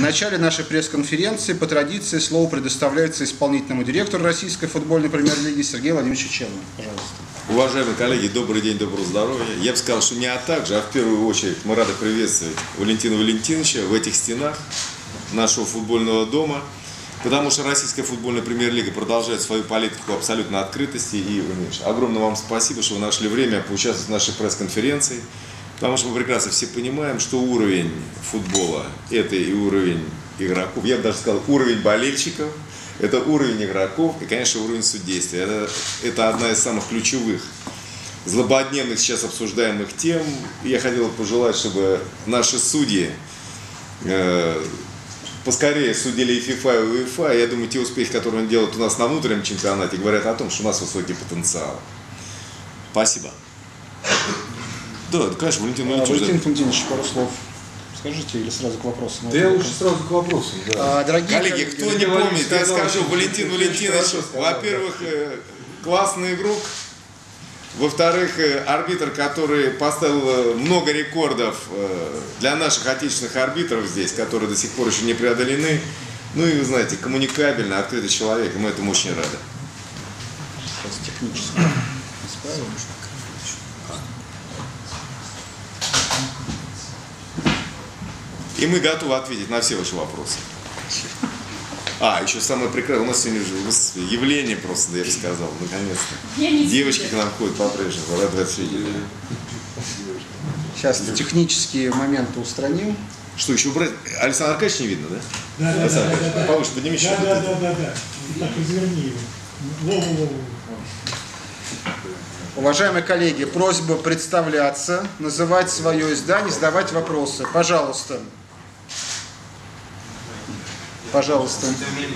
начале нашей пресс-конференции по традиции слово предоставляется исполнительному директору Российской футбольной премьер-лиги Сергею Владимировичу Чеченову. Пожалуйста. Уважаемые коллеги, добрый день, доброго здоровья. Я бы сказал, что не также, а в первую очередь мы рады приветствовать Валентина Валентиновича в этих стенах нашего футбольного дома, потому что Российская футбольная премьер-лига продолжает свою политику абсолютной открытости. И огромное вам спасибо, что вы нашли время поучаствовать в нашей пресс-конференции, потому что мы прекрасно все понимаем, что уровень футбола – это и уровень игроков, я бы даже сказал, уровень болельщиков, это уровень игроков и, конечно, уровень судействия. Это одна из самых ключевых, злободневных сейчас обсуждаемых тем. Я хотел бы пожелать, чтобы наши судьи поскорее судили и ФИФА, и УЕФА. Я думаю, те успехи, которые они делают у нас на внутреннем чемпионате, говорят о том, что у нас высокий потенциал. Спасибо. Да, конечно, Валентин Валентинович, пару слов. Скажите или сразу к вопросу? Да я лучше сразу к вопросу. Да. Дорогие коллеги, кто не помнит, я скажу, Валентин Валентинович, во-первых, классный игрок, во-вторых, арбитр, который поставил много рекордов для наших отечественных арбитров здесь, которые до сих пор еще не преодолены. Ну и вы знаете, коммуникабельный, открытый человек, и мы этому очень рады. Сейчас технически исправим. И мы готовы ответить на все ваши вопросы. Еще самое прекрасное, у нас сегодня уже явление просто, я бы сказал, наконец-то. Девочки к нам ходят по-прежнему, рад вас видеть. Сейчас технические моменты устраним. Что, еще убрать? Александр Аркадьевич не видно, да? Да. Повыше подними еще. Да. Так, изверни его. Уважаемые коллеги, просьба представляться, называть свое издание, задавать вопросы. Пожалуйста. Пожалуйста. Теперь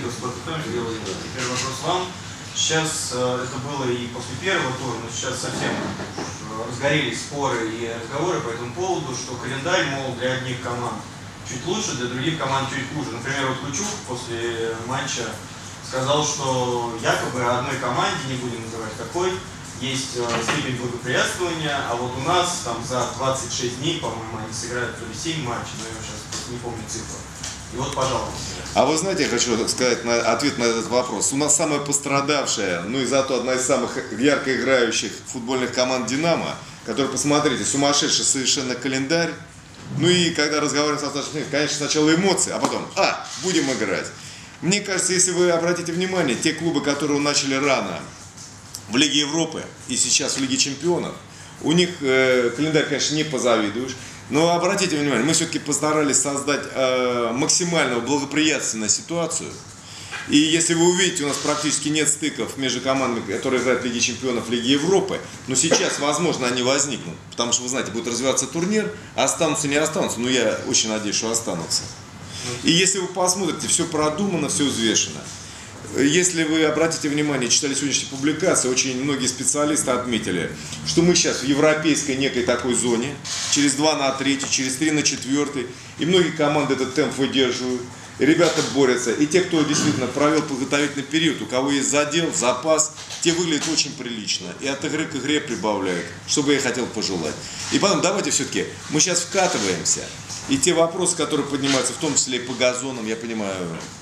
вопрос вам. Сейчас это было и после первого тура, но сейчас совсем разгорелись споры и разговоры по этому поводу, что календарь, мол, для одних команд чуть лучше, для других команд чуть хуже. Например, вот Кучук после матча сказал, что якобы одной команде, не будем называть какой, есть степень благоприятствования, а вот у нас там за 26 дней, по-моему, они сыграют то ли 7 матчей, но я сейчас не помню цифру. И вот, пожалуйста. А вы знаете, я хочу сказать ответ на этот вопрос. У нас самая пострадавшая, ну и зато одна из самых ярко играющих футбольных команд «Динамо», которая, посмотрите, сумасшедший совершенно календарь. Ну и когда разговариваем со старшим, конечно, сначала эмоции, а потом, будем играть. Мне кажется, если вы обратите внимание, те клубы, которые начали рано в Лиге Европы и сейчас в Лиге Чемпионов, у них календарь, конечно, не позавидуешь. Но обратите внимание, мы все-таки постарались создать максимально благоприятственную ситуацию. И если вы увидите, у нас практически нет стыков между командами, которые играют в Лиге Чемпионов, в Лиге Европы. Но сейчас, возможно, они возникнут. Потому что, вы знаете, будет развиваться турнир, останутся, не останутся. Но я очень надеюсь, что останутся. И если вы посмотрите, все продумано, все взвешено. Если вы обратите внимание, читали сегодняшние публикации, очень многие специалисты отметили, что мы сейчас в европейской некой такой зоне, через 2 на 3, через 3 на 4, и многие команды этот темп выдерживают, и ребята борются, и те, кто действительно провел подготовительный период, у кого есть задел, запас, те выглядят очень прилично, и от игры к игре прибавляют, что бы я хотел пожелать. И потом давайте все-таки, мы сейчас вкатываемся, и те вопросы, которые поднимаются, в том числе и по газонам, я понимаю,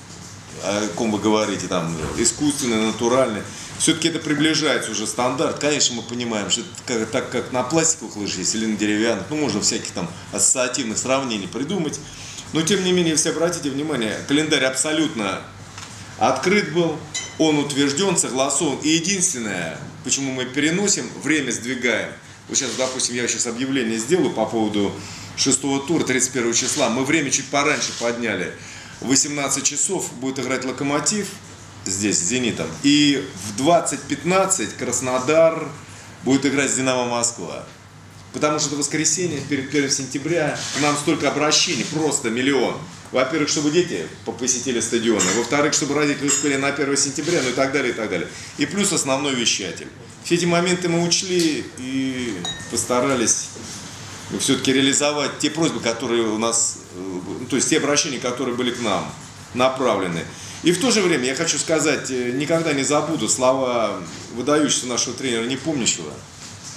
о ком вы говорите, там, искусственный, натуральный. Все-таки это приближается уже стандарт. Конечно, мы понимаем, что это так как на пластиковых лыжах есть или на деревянных, можно всяких там ассоциативных сравнений придумать. Но, тем не менее, если обратите внимание, календарь абсолютно открыт был, он утвержден, согласован. И единственное, почему мы переносим, время сдвигаем. Вот сейчас, допустим, я сейчас объявление сделаю по поводу 6-го тура, 31 числа. Мы время чуть пораньше подняли. В 18 часов будет играть «Локомотив» здесь, с «Зенитом». И в 20:15 Краснодар будет играть с «Динамо Москва». Потому что это воскресенье, перед 1 сентября. К нам столько обращений, просто миллион. Во-первых, чтобы дети посетили стадионы. Во-вторых, чтобы родители успели на 1 сентября, ну и так далее, и так далее. И плюс основной вещатель. Все эти моменты мы учли и постарались все-таки реализовать те просьбы, которые у нас, то есть те обращения, которые были к нам направлены. И в то же время я хочу сказать, никогда не забуду слова выдающегося нашего тренера Непомнящего,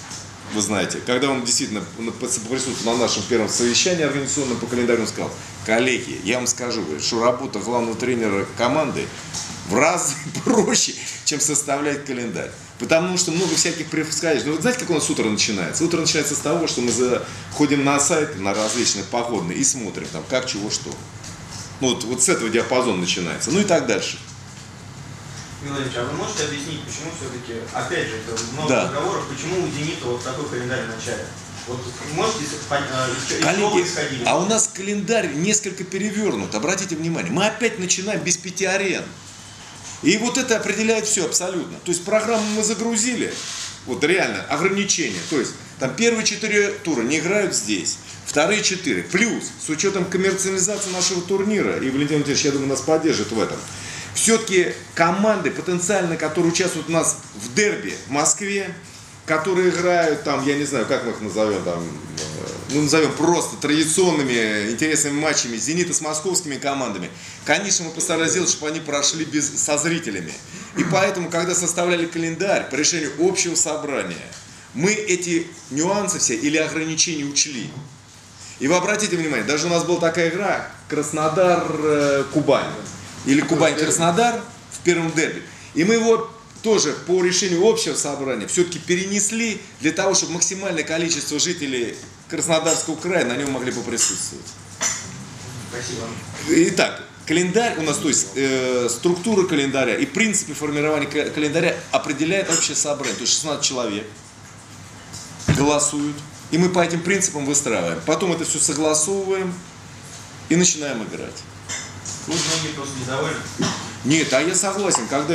вы знаете, когда он действительно присутствовал на нашем первом совещании организационном по календарю, он сказал: коллеги, я вам скажу, что работа главного тренера команды в разы проще, чем составлять календарь. Потому что много всяких предсказаний. Ну, вы знаете, как у нас утро начинается? Утро начинается с того, что мы заходим на сайты, на различные погодные и смотрим, там, как, чего, что. Ну, вот с этого диапазона начинается. Ну и так дальше. Владимир, а вы можете объяснить, почему все-таки, опять же, это много разговоров, почему у «Зенита» вот такой календарь в начале? Вот можете коллеги, а у нас календарь несколько перевернут, обратите внимание. Мы опять начинаем без 5 арен. И вот это определяет все абсолютно. То есть программу мы загрузили, вот реально, ограничения. То есть там первые 4 тура не играют здесь, вторые 4. Плюс, с учетом коммерциализации нашего турнира, и Валентин Валентинович, я думаю, нас поддержит в этом, все-таки команды потенциально, которые участвуют у нас в дерби в Москве, которые играют там, я не знаю, как мы их назовем, там, ну, назовем просто традиционными интересными матчами «Зенита» с московскими командами. Конечно, мы постарались сделать, чтобы они прошли со зрителями. И поэтому, когда составляли календарь по решению общего собрания, мы эти нюансы все или ограничения учли. И вы обратите внимание, даже у нас была такая игра Краснодар-Кубань. Или Кубань-Краснодар в первом дерби. И мы его тоже по решению общего собрания все-таки перенесли для того, чтобы максимальное количество жителей Краснодарского края на нем могли бы присутствовать. Спасибо. Итак, календарь у нас, то есть структура календаря и принципы формирования календаря определяет общее собрание. То есть 16 человек голосуют, и мы по этим принципам выстраиваем. Потом это все согласовываем и начинаем играть. Вы многие просто недовольны? Нет, а я согласен, когда...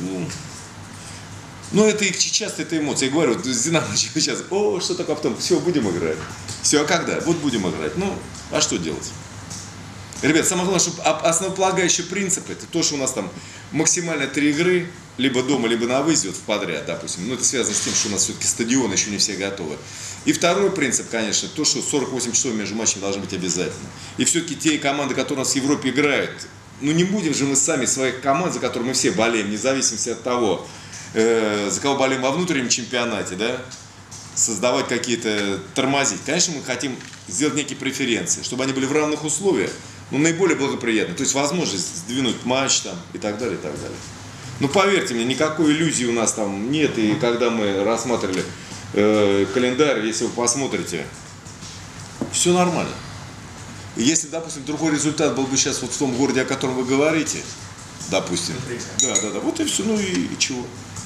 Ну, это и часто это эмоции. Я говорю, вот с «Динамо» сейчас, что такое, потом, все, будем играть. Все, а когда? Вот будем играть. Ну, а что делать? Ребят, самое главное, чтобы основополагающий принцип, это то, что у нас там максимально 3 игры, либо дома, либо на выезде, вот в подряд, допустим. Ну, это связано с тем, что у нас все-таки стадионы еще не все готовы. И второй принцип, конечно, то, что 48 часов между матчами должны быть обязательно. И все-таки те команды, которые у нас в Европе играют, ну, не будем же мы сами своих команд, за которые мы все болеем, вне зависимости от того, за кого болеем во внутреннем чемпионате, да, создавать какие-то, тормозить. Конечно, мы хотим сделать некие преференции, чтобы они были в равных условиях, но наиболее благоприятны. То есть возможность сдвинуть матч там и так далее, и так далее. Но поверьте мне, никакой иллюзии у нас там нет. И когда мы рассматривали календарь, если вы посмотрите, все нормально. И если, допустим, другой результат был бы сейчас вот в том городе, о котором вы говорите, допустим, да, вот и все, ну и чего.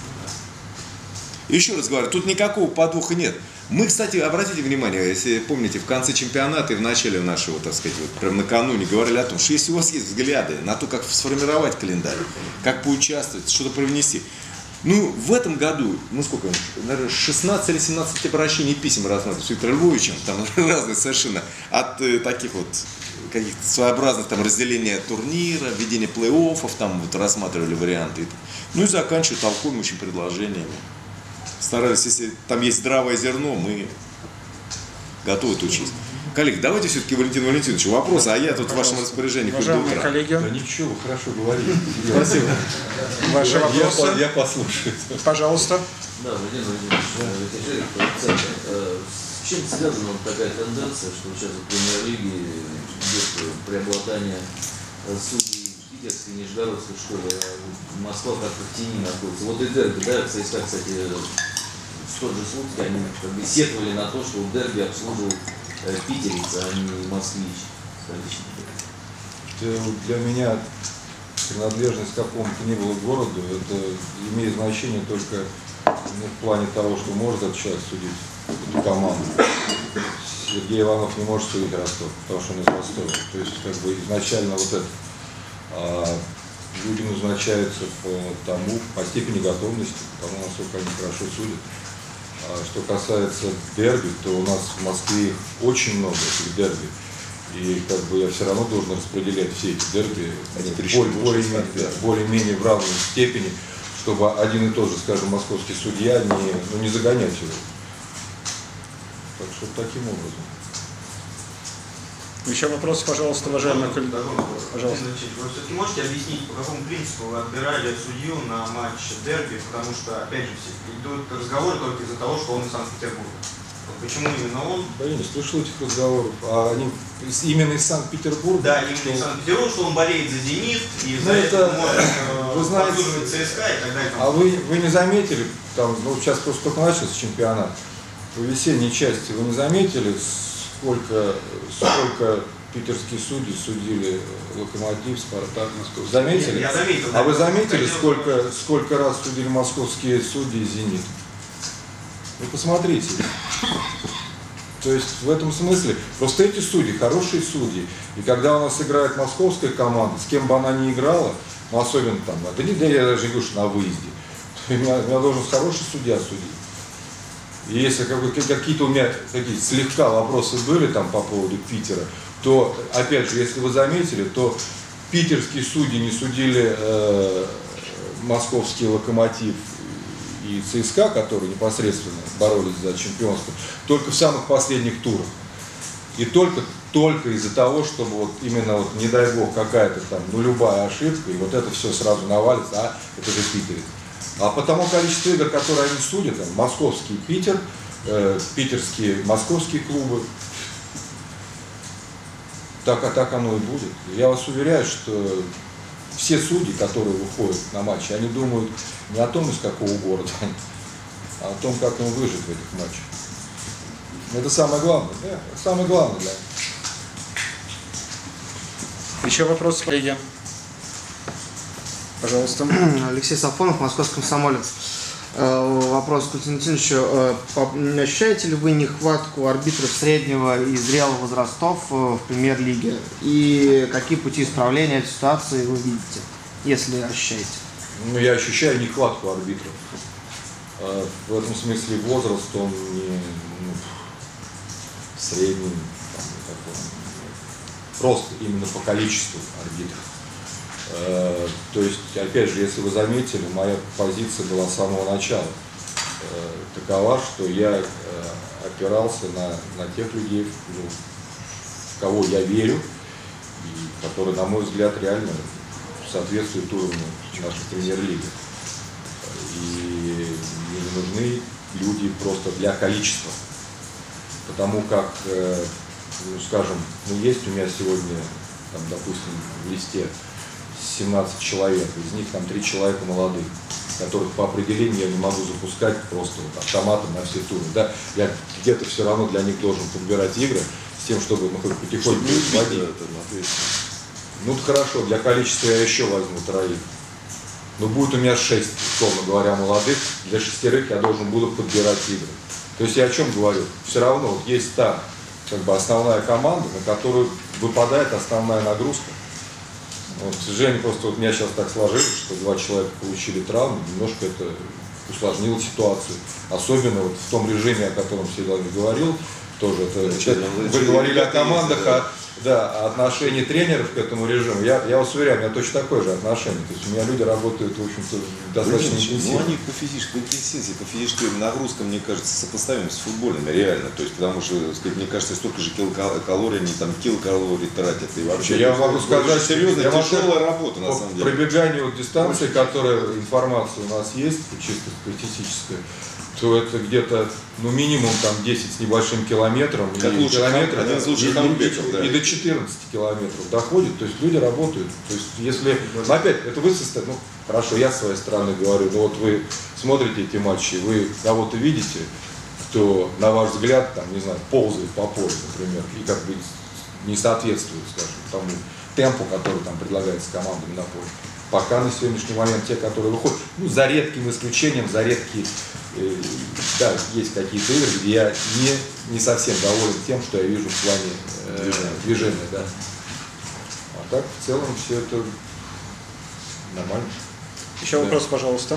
Еще раз говорю, тут никакого подвоха нет. Мы, кстати, обратите внимание, если помните, в конце чемпионата и в начале нашего, так сказать, вот, прям накануне говорили о том, что если у вас есть взгляды на то, как сформировать календарь, как поучаствовать, что-то привнести. Ну, в этом году, ну сколько, наверное, 16 или 17 обращений писем рассматривали с Виктором Львовичем, там разные совершенно, от таких вот каких-то своеобразных там разделения турнира, введения плей-оффов, там вот рассматривали варианты. Ну и заканчивая толкуемыми предложениями. Старались, если там есть здравое зерно, мы готовы это учесть. Коллеги, давайте все-таки Валентину Валентиновичу вопросы, а я тут в вашем распоряжении хоть до утра. Коллеги. Да ничего, вы хорошо говорите. Спасибо. Ваши вопросы? Я послушаю. Пожалуйста. Да, Владимир Владимирович, с чем связана вот такая тенденция, что сейчас в премьер-лиге идет преобладание судей питерской, нижегородской школы, а Москва как-то в тени находится. Вот и дерби, да, ЦСКА, кстати, в тот же случай, они как бы сетовали на то, что в дерби обслуживал питерец, а не москвич. Для меня принадлежность к какому-то ни было городу, это имеет значение только в плане того, что может этот человек судить эту команду. Сергей Иванов не может судить Ростов, потому что он из Ростова. То есть как бы изначально вот это. Люди назначаются по степени готовности, потому насколько они хорошо судят. Что касается дерби, то у нас в Москве очень много этих дерби. И как бы я все равно должен распределять все эти дерби более-менее в равной степени, чтобы один и тот же, скажем, московский судья не загонять его. Так что таким образом. Еще вопросы, пожалуйста, уважаемые коллеги. Пожалуйста. Вы все-таки можете объяснить, по какому принципу вы отбирали судью на матч дерби, потому что, опять же, идут разговоры только из-за того, что он из Санкт-Петербурга. Почему именно он? Да я не слышал этих разговоров. А они именно из Санкт-Петербурга? Да, именно из Санкт-Петербурга, что он болеет за «Зенит», и Ну, за это, это вы может знаете, поддерживать ЦСКА и так далее. А вы не заметили, там, ну, сейчас просто только начался чемпионат, по весенней части, вы не заметили, сколько питерские судьи судили Локомотив, Спартак, Москву? Заметили? Я заметил. А да, вы заметили, хотел... сколько раз судили московские судьи и «Зенит»? Вы посмотрите. То есть в этом смысле, просто эти судьи, хорошие судьи, и когда у нас играет московская команда, с кем бы она ни играла, ну особенно там, да я даже говорю, что на выезде, меня должен хороший судья судить. И если какие-то у меня такие слегка вопросы были там по поводу Питера, то, опять же, если вы заметили, то питерские судьи не судили московский «Локомотив» и ЦСКА, которые непосредственно боролись за чемпионство, только в самых последних турах. И только из-за того, чтобы вот именно, вот, не дай бог, какая-то там, ну, любая ошибка, и вот это все сразу навалится, а это же питерец. А по тому количеству игр, которые они судят, там, московский Питер, питерские, московские клубы, так оно и будет. Я вас уверяю, что все судьи, которые выходят на матчи, они думают не о том, из какого города они, а о том, как им выжить в этих матчах. Это самое главное, да? Это самое главное для них. Еще вопрос, коллеги? Пожалуйста. Алексей Сафонов, московский комсомолец. Вопрос к Константиновичу. Ощущаете ли вы нехватку арбитров среднего и зрелого возрастов в премьер-лиге? И какие пути исправления этой ситуации вы видите, если ощущаете? Ну, я ощущаю нехватку арбитров. В этом смысле возраст, он не средний, там, просто именно по количеству арбитров. То есть, опять же, если вы заметили, моя позиция была с самого начала такова, что я опирался на тех людей, в кого я верю, и которые, на мой взгляд, реально соответствуют уровню нашей премьер-лиги. И мне не нужны люди просто для количества. Потому как, ну, скажем, ну, есть у меня сегодня, там, допустим, в листе 17 человек, из них там 3 человека молодых, которых по определению я не могу запускать просто вот автоматом на все туры. Да? Я где-то все равно для них должен подбирать игры с тем, чтобы мы хоть потихоньку вводить. Ну хорошо, для количества я еще возьму 3. Но будет у меня 6, условно говоря, молодых, для 6 я должен буду подбирать игры. То есть я о чем говорю? Все равно вот есть та как бы основная команда, на которую выпадает основная нагрузка. Вот, к сожалению, просто вот у меня сейчас так сложилось, что 2 человека получили травмы, немножко это усложнило ситуацию. Особенно вот в том режиме, о котором Сергей говорил, тоже это вы говорили о командах, о отношении тренеров к этому режиму. Я вас уверяю, у меня точно такое же отношение. То есть у меня люди работают, в общем-то, достаточно интенсивно. Ну, они по физической интенсивности, по физическим нагрузкам, мне кажется, сопоставимы с футбольными, реально. То есть, потому что, сказать, мне кажется, столько же килокалорий, они там килокалорий тратят. И вообще, я могу сказать, серьезная, тяжелая работа, на самом деле. По пробеганию вот дистанции, которая информация у нас есть, чисто статистическая, то это где-то, ну, минимум там 10 с небольшим километром, как и, лучше, один из лучших хамбеков, да. И до 14 километров доходит, то есть люди работают. То есть если, опять, это вы состоите, ну, хорошо, я с своей стороны говорю, но вот вы смотрите эти матчи, вы кого-то видите, кто, на ваш взгляд, там, не знаю, ползает по полю, например, и как бы не соответствует, скажем, тому темпу, который там предлагается командам на поле. Пока на сегодняшний момент те, которые выходят, ну, за редким исключением, за редкие, да, есть какие-то игры, где я не совсем доволен тем, что я вижу в плане движения, да. А так, в целом, все это нормально. Еще вопрос, пожалуйста.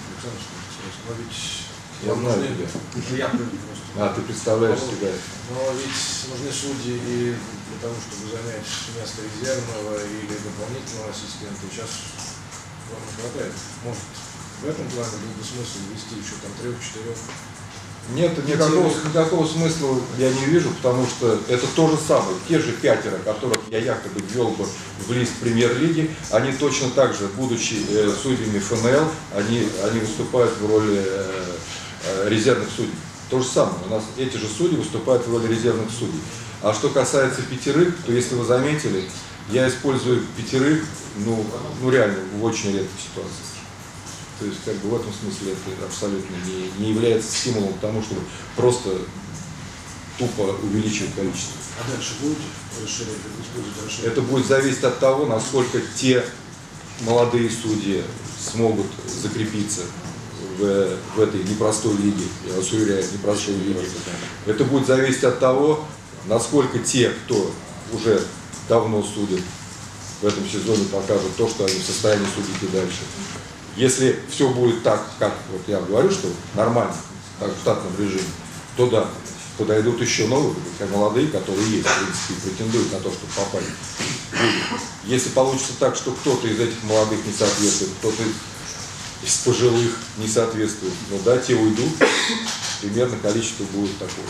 Я знаю тебя. Я просто. Ты представляешь себя. Но ведь нужны судьи и для того, чтобы занять место резервного или дополнительного ассистента. Сейчас вам не хватает. Может, в этом плане был бы смысл ввести еще там 3-4? Нет, никакого смысла я не вижу, потому что это то же самое. Те же 5, которых я якобы ввел бы в лист премьер-лиги, они точно так же, будучи судьями ФНЛ, они выступают в роли резервных судей. То же самое. У нас эти же судьи выступают в роли резервных судей. А что касается пятерых, то если вы заметили, я использую пятерых, ну реально, в очень редких ситуациях. То есть, как бы в этом смысле это абсолютно не является стимулом к тому, чтобы просто тупо увеличивать количество. А дальше будете расширять, использовать расширять? Это будет зависеть от того, насколько те молодые судьи смогут закрепиться в этой непростой лиге, я вас уверяю, непростой лиге. Это будет зависеть от того, насколько те, кто уже давно судит в этом сезоне, покажут то, что они в состоянии судить и дальше. Если все будет так, как вот я говорю, что нормально, так в штатном режиме, то да, подойдут еще новые, молодые, которые есть, в принципе, и претендуют на то, чтобы попасть. Если получится так, что кто-то из этих молодых не соответствует, кто-то из пожилых не соответствует, но да, те уйдут, примерно количество будет такое.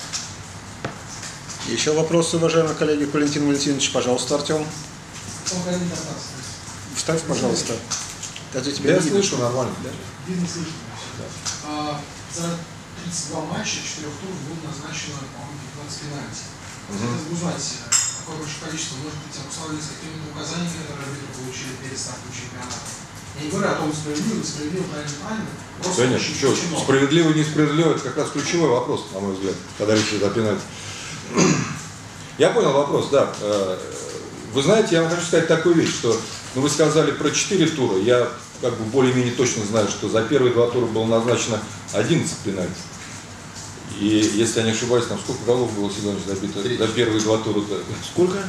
Еще вопросы, уважаемые коллеги, к Валентину Валентиновичу. Пожалуйста, Артем. Вставь, пожалуйста. Я слышу нормально. За 32 матча, 4 туров было назначено, по-моему, 15 пенальти. Хотелось бы узнать, какое большое количество, может быть, обусловлено с какими-то указаниями, которые арбитры получили перед стартом чемпионата. Я не говорю о том, справедливо, правильно. Да нет, что, справедливо, несправедливо, это как раз ключевой вопрос, на мой взгляд, когда речь идет о пенальти. Я понял вопрос, да. Вы знаете, я вам хочу сказать такую вещь, что вы сказали про 4 тура, я как бы более-менее точно знаю, что за первые 2 тура было назначено 11 пенальти. И если я не ошибаюсь, там сколько голов было сегодня забито за первые 2 тура? Сколько?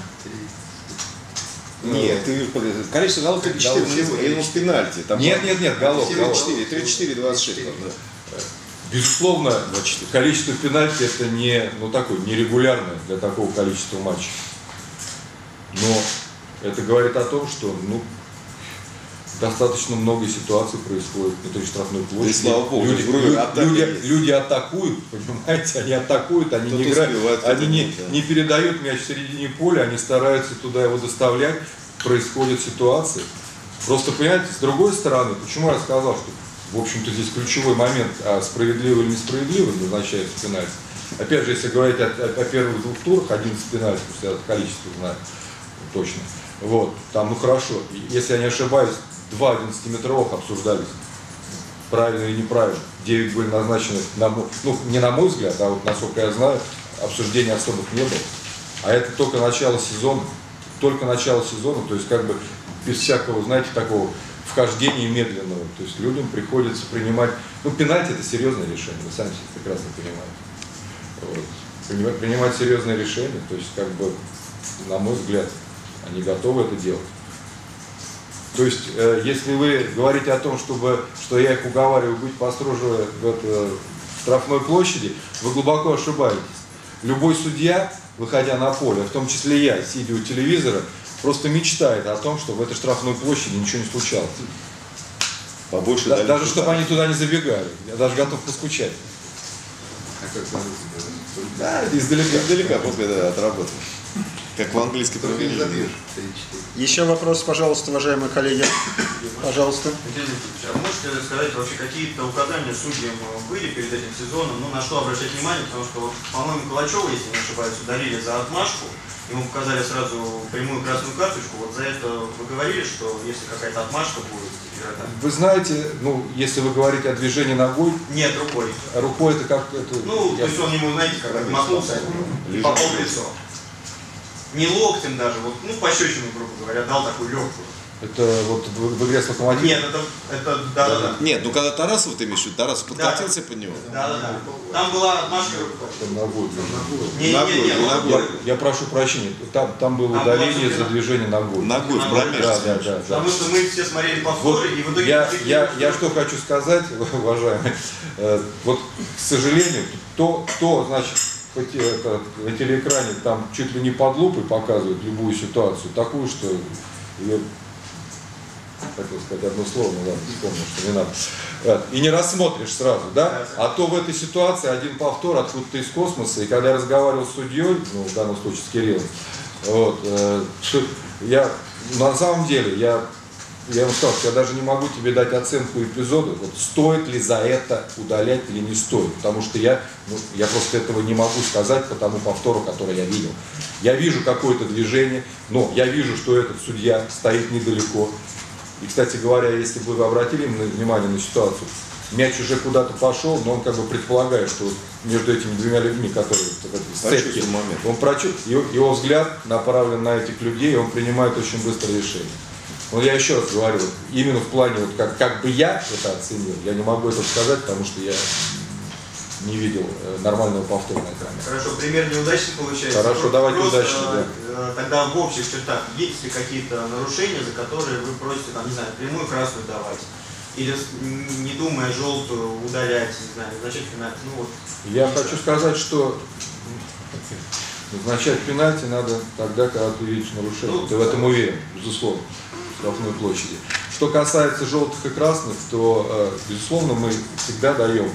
Нет, количество голов 34, я думал, с пенальти. Нет, голов. 34-26. Безусловно, количество пенальти это не, такое нерегулярное для такого количества матчей. Но это говорит о том, что достаточно много ситуаций происходит на той штрафной площади. Слава Богу, люди атакуют, понимаете, они атакуют, они не играют, они не передают мяч в середине поля, они стараются туда его доставлять, происходят ситуации. Просто, понимаете, с другой стороны, почему я сказал, что, в общем-то, здесь ключевой момент, справедливо или несправедливо назначается пенальти. Опять же, если говорить о первых 2 турах, 11 пенальти, я это количество знаю точно. Вот, там, хорошо, если я не ошибаюсь, 2 11-метровых обсуждались, правильно или неправильно. 9 были назначены, не на мой взгляд, а вот насколько я знаю, обсуждений особых не было. А это только начало сезона, то есть как бы без всякого, знаете, такого вхождения медленного. То есть людям приходится принимать, пенальти это серьезное решение, вы сами прекрасно понимаете. Вот. Принимать серьезное решение, то есть как бы, на мой взгляд, они готовы это делать. То есть, если вы говорите о том, что я их уговариваю быть построже в штрафной площади, вы глубоко ошибаетесь. Любой судья, выходя на поле, в том числе я, сидя у телевизора, просто мечтает о том, чтобы в этой штрафной площади ничего не случалось. Побольше даже чтобы они туда не забегали. Я даже готов поскучать. Да, издалека после отработки. Как в английской премьер-лиге. Еще вопрос, пожалуйста, уважаемые коллеги. Пожалуйста. А можете сказать, вообще какие-то указания судьям были перед этим сезоном, на что обращать внимание, потому что, по-моему, Калачева, если не ошибаюсь, удалили за отмашку, ему показали сразу прямую красную карточку, за это вы говорили, что если какая-то отмашка будет, вы знаете, если вы говорите о движении ногой... Нет, рукой. Рукой это как... то есть он ему, знаете, как махнулся и попал в лицо. Не локтем даже, пощечину, грубо говоря, дал такую легкую. Это вот в игре с Локомотивом? Нет, это да. Нет, когда Тарасов, ты имеешь в виду, Тарасов подкатился под него? Да. Там была отмашка. Ногой. Ногой. Я прошу прощения, там было удаление за движение ногой. Ногой, в промежность. Да. Потому что мы все смотрели повторы, и в итоге... Я что хочу сказать, уважаемые, вот, к сожалению, значит, на телеэкране там чуть ли не под лупой показывают любую ситуацию, такую, что ее, хотел сказать одно слово, но ладно, вспомнил, что не надо. И не рассмотришь сразу, да? А то в этой ситуации один повтор откуда-то из космоса, и когда я разговаривал с судьей, в данном случае с Кириллом, на самом деле, я я вам сказал, что я даже не могу тебе дать оценку эпизода, вот стоит ли за это удалять или не стоит, потому что я просто этого не могу сказать по тому повтору, который я видел. Я вижу какое-то движение, но я вижу, что этот судья стоит недалеко. И, кстати говоря, если бы вы обратили внимание на ситуацию, мяч уже куда-то пошел, но он как бы предполагает, что между этими двумя людьми, которые в сцепке, он прочувствовал, его взгляд направлен на этих людей, и он принимает очень быстрое решение. Но я еще раз говорю, именно в плане, вот как бы я это оценил, я не могу это сказать, потому что я не видел нормального повтора на экране. Хорошо, пример неудачный получается. Хорошо, давайте удачный, да. Тогда в общих чертах есть ли какие-то нарушения, за которые вы просите, там, не знаю, прямую красную давать? Или, не думая, желтую удалять, не знаю, назначать пенальти? Ну, вот. Я хочу сказать, что назначать пенальти надо тогда, когда ты видишь нарушение. Ты в этом уверен, безусловно, в штрафной площади. Что касается желтых и красных, то, безусловно, мы всегда даем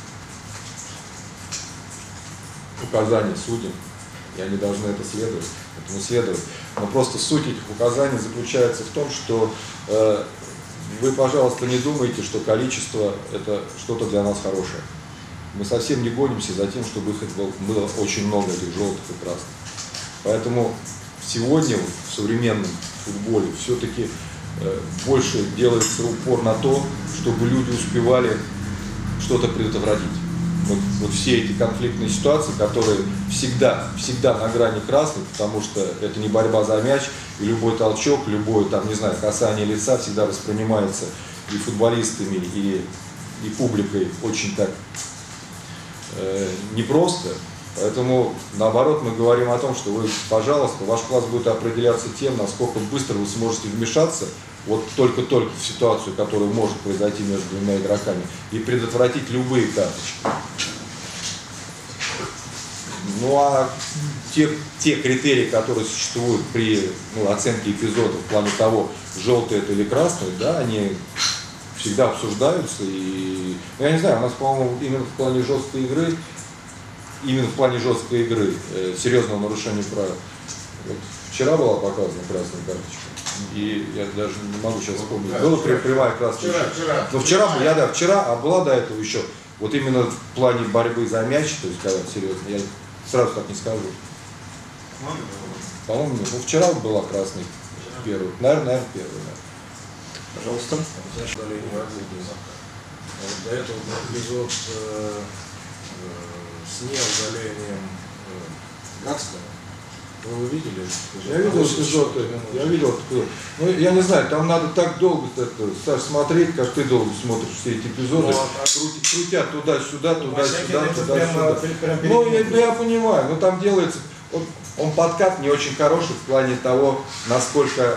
указания судьям, и они должны этому следовать. Но просто суть этих указаний заключается в том, что вы, пожалуйста, не думайте, что количество – это что-то для нас хорошее. Мы совсем не гонимся за тем, чтобы их было очень много, этих желтых и красных. Поэтому сегодня в современном футболе все-таки больше делается упор на то, чтобы люди успевали что-то предотвратить. Вот все эти конфликтные ситуации, которые всегда на грани красной, потому что это не борьба за мяч, и любой толчок, любое там, не знаю, касание лица всегда воспринимается и футболистами, и публикой очень так непросто. Поэтому, наоборот, мы говорим о том, что вы, пожалуйста, ваш класс будет определяться тем, насколько быстро вы сможете вмешаться вот только-только в ситуацию, которая может произойти между двумя игроками, и предотвратить любые карточки. Ну а те критерии, которые существуют при оценке эпизода в плане того, желтый это или красный, да, они всегда обсуждаются. И я не знаю, у нас, по-моему, именно в плане жесткой игры, серьезного нарушения правил. Вот вчера была показана красная карточка. И я даже не могу сейчас вспомнить. Была прямая красная. Вчера, а была до этого еще. Вот именно в плане борьбы за мяч, то есть когда серьезно, я сразу так не скажу. По-моему, вчера была красная первая. Наверное, первая. Да. Пожалуйста. Значит, удаление до этого был эпизод с неудалением Гатского. Вы его видели? Я видел эпизод. Ну, я не знаю, там надо так долго смотреть, как ты долго смотришь все эти эпизоды, крутят туда-сюда, туда-сюда. Ну, я понимаю, но там делается, он подкат не очень хороший в плане того, насколько,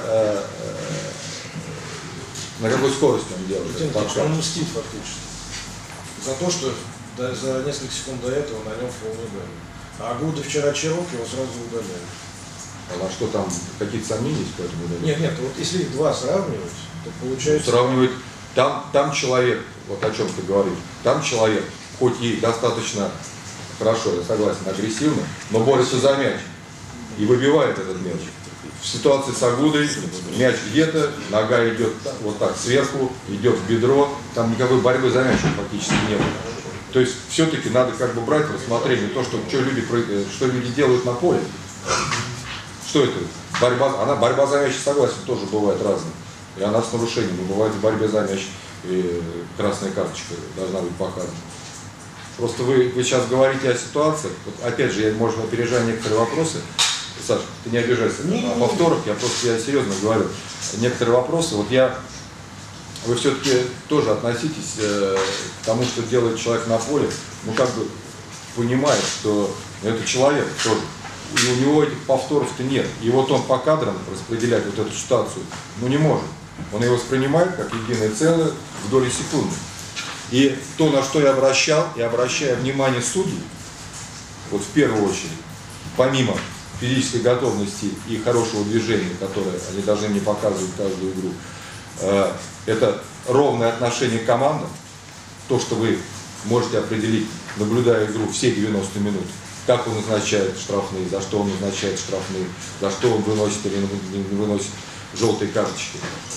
на какой скорости он делает. Он мстит фактически за то, что за несколько секунд до этого на нем фол ударили. А Гуда вчера Чирок его сразу удаляли. А что там, какие-то сомнения есть по этому удалению? Нет, вот если их два сравнивать, то получается... Сравнивать, там человек, вот о чем ты говоришь, там человек, хоть и достаточно хорошо, я согласен, агрессивно, но борется за мяч и выбивает этот мяч. В ситуации с Агудой мяч где-то, нога идет вот так сверху, идет в бедро, там никакой борьбы за мяч фактически нет. То есть все-таки надо как бы брать в рассмотрение то, что люди делают на поле. Что это? Борьба за мяч, согласен, тоже бывает разная. И она с нарушением. Бывает в борьбе за мяч и красная карточка должна быть показана. Просто вы сейчас говорите о ситуации. Вот опять же, я, может, опережаю некоторые вопросы. Саша, ты не обижайся. О повторах я серьезно говорю. Некоторые вопросы. Вот вы все-таки тоже относитесь к тому, что делает человек на поле, ну как бы понимает, что это человек тоже. И у него этих повторов-то нет. И вот он по кадрам распределять вот эту ситуацию, ну не может. Он ее воспринимает как единое целое в доли секунды. И то, на что я обращаю внимание судей, вот в первую очередь, помимо физической готовности и хорошего движения, которое они должны мне показывать каждую игру, это ровное отношение к командам, то, что вы можете определить, наблюдая игру все 90 минут, как он назначает штрафные, за что он назначает штрафные, за что он выносит или не выносит желтые карточки.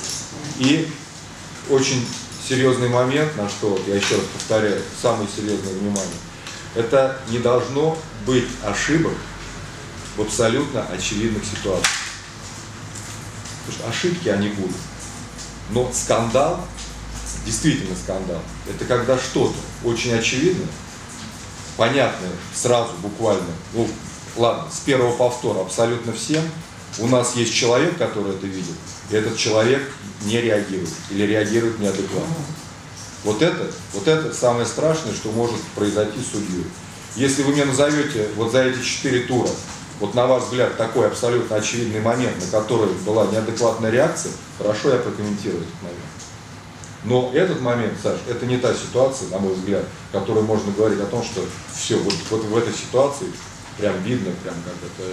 И очень серьезный момент, на что, я еще раз повторяю, самое серьезное внимание, это не должно быть ошибок в абсолютно очевидных ситуациях. Потому что ошибки они будут. Но скандал, действительно скандал, это когда что-то очень очевидное, понятное сразу, буквально, ну ладно, с первого повтора абсолютно всем, у нас есть человек, который это видит, и этот человек не реагирует или реагирует неадекватно. Вот это самое страшное, что может произойти с судьей. Если вы мне назовете вот за эти 4 тура, вот на ваш взгляд, такой абсолютно очевидный момент, на который была неадекватная реакция, хорошо, я прокомментирую этот момент. Но этот момент, Саш, это не та ситуация, на мой взгляд, в которой можно говорить о том, что все, вот в этой ситуации прям видно, прям как это,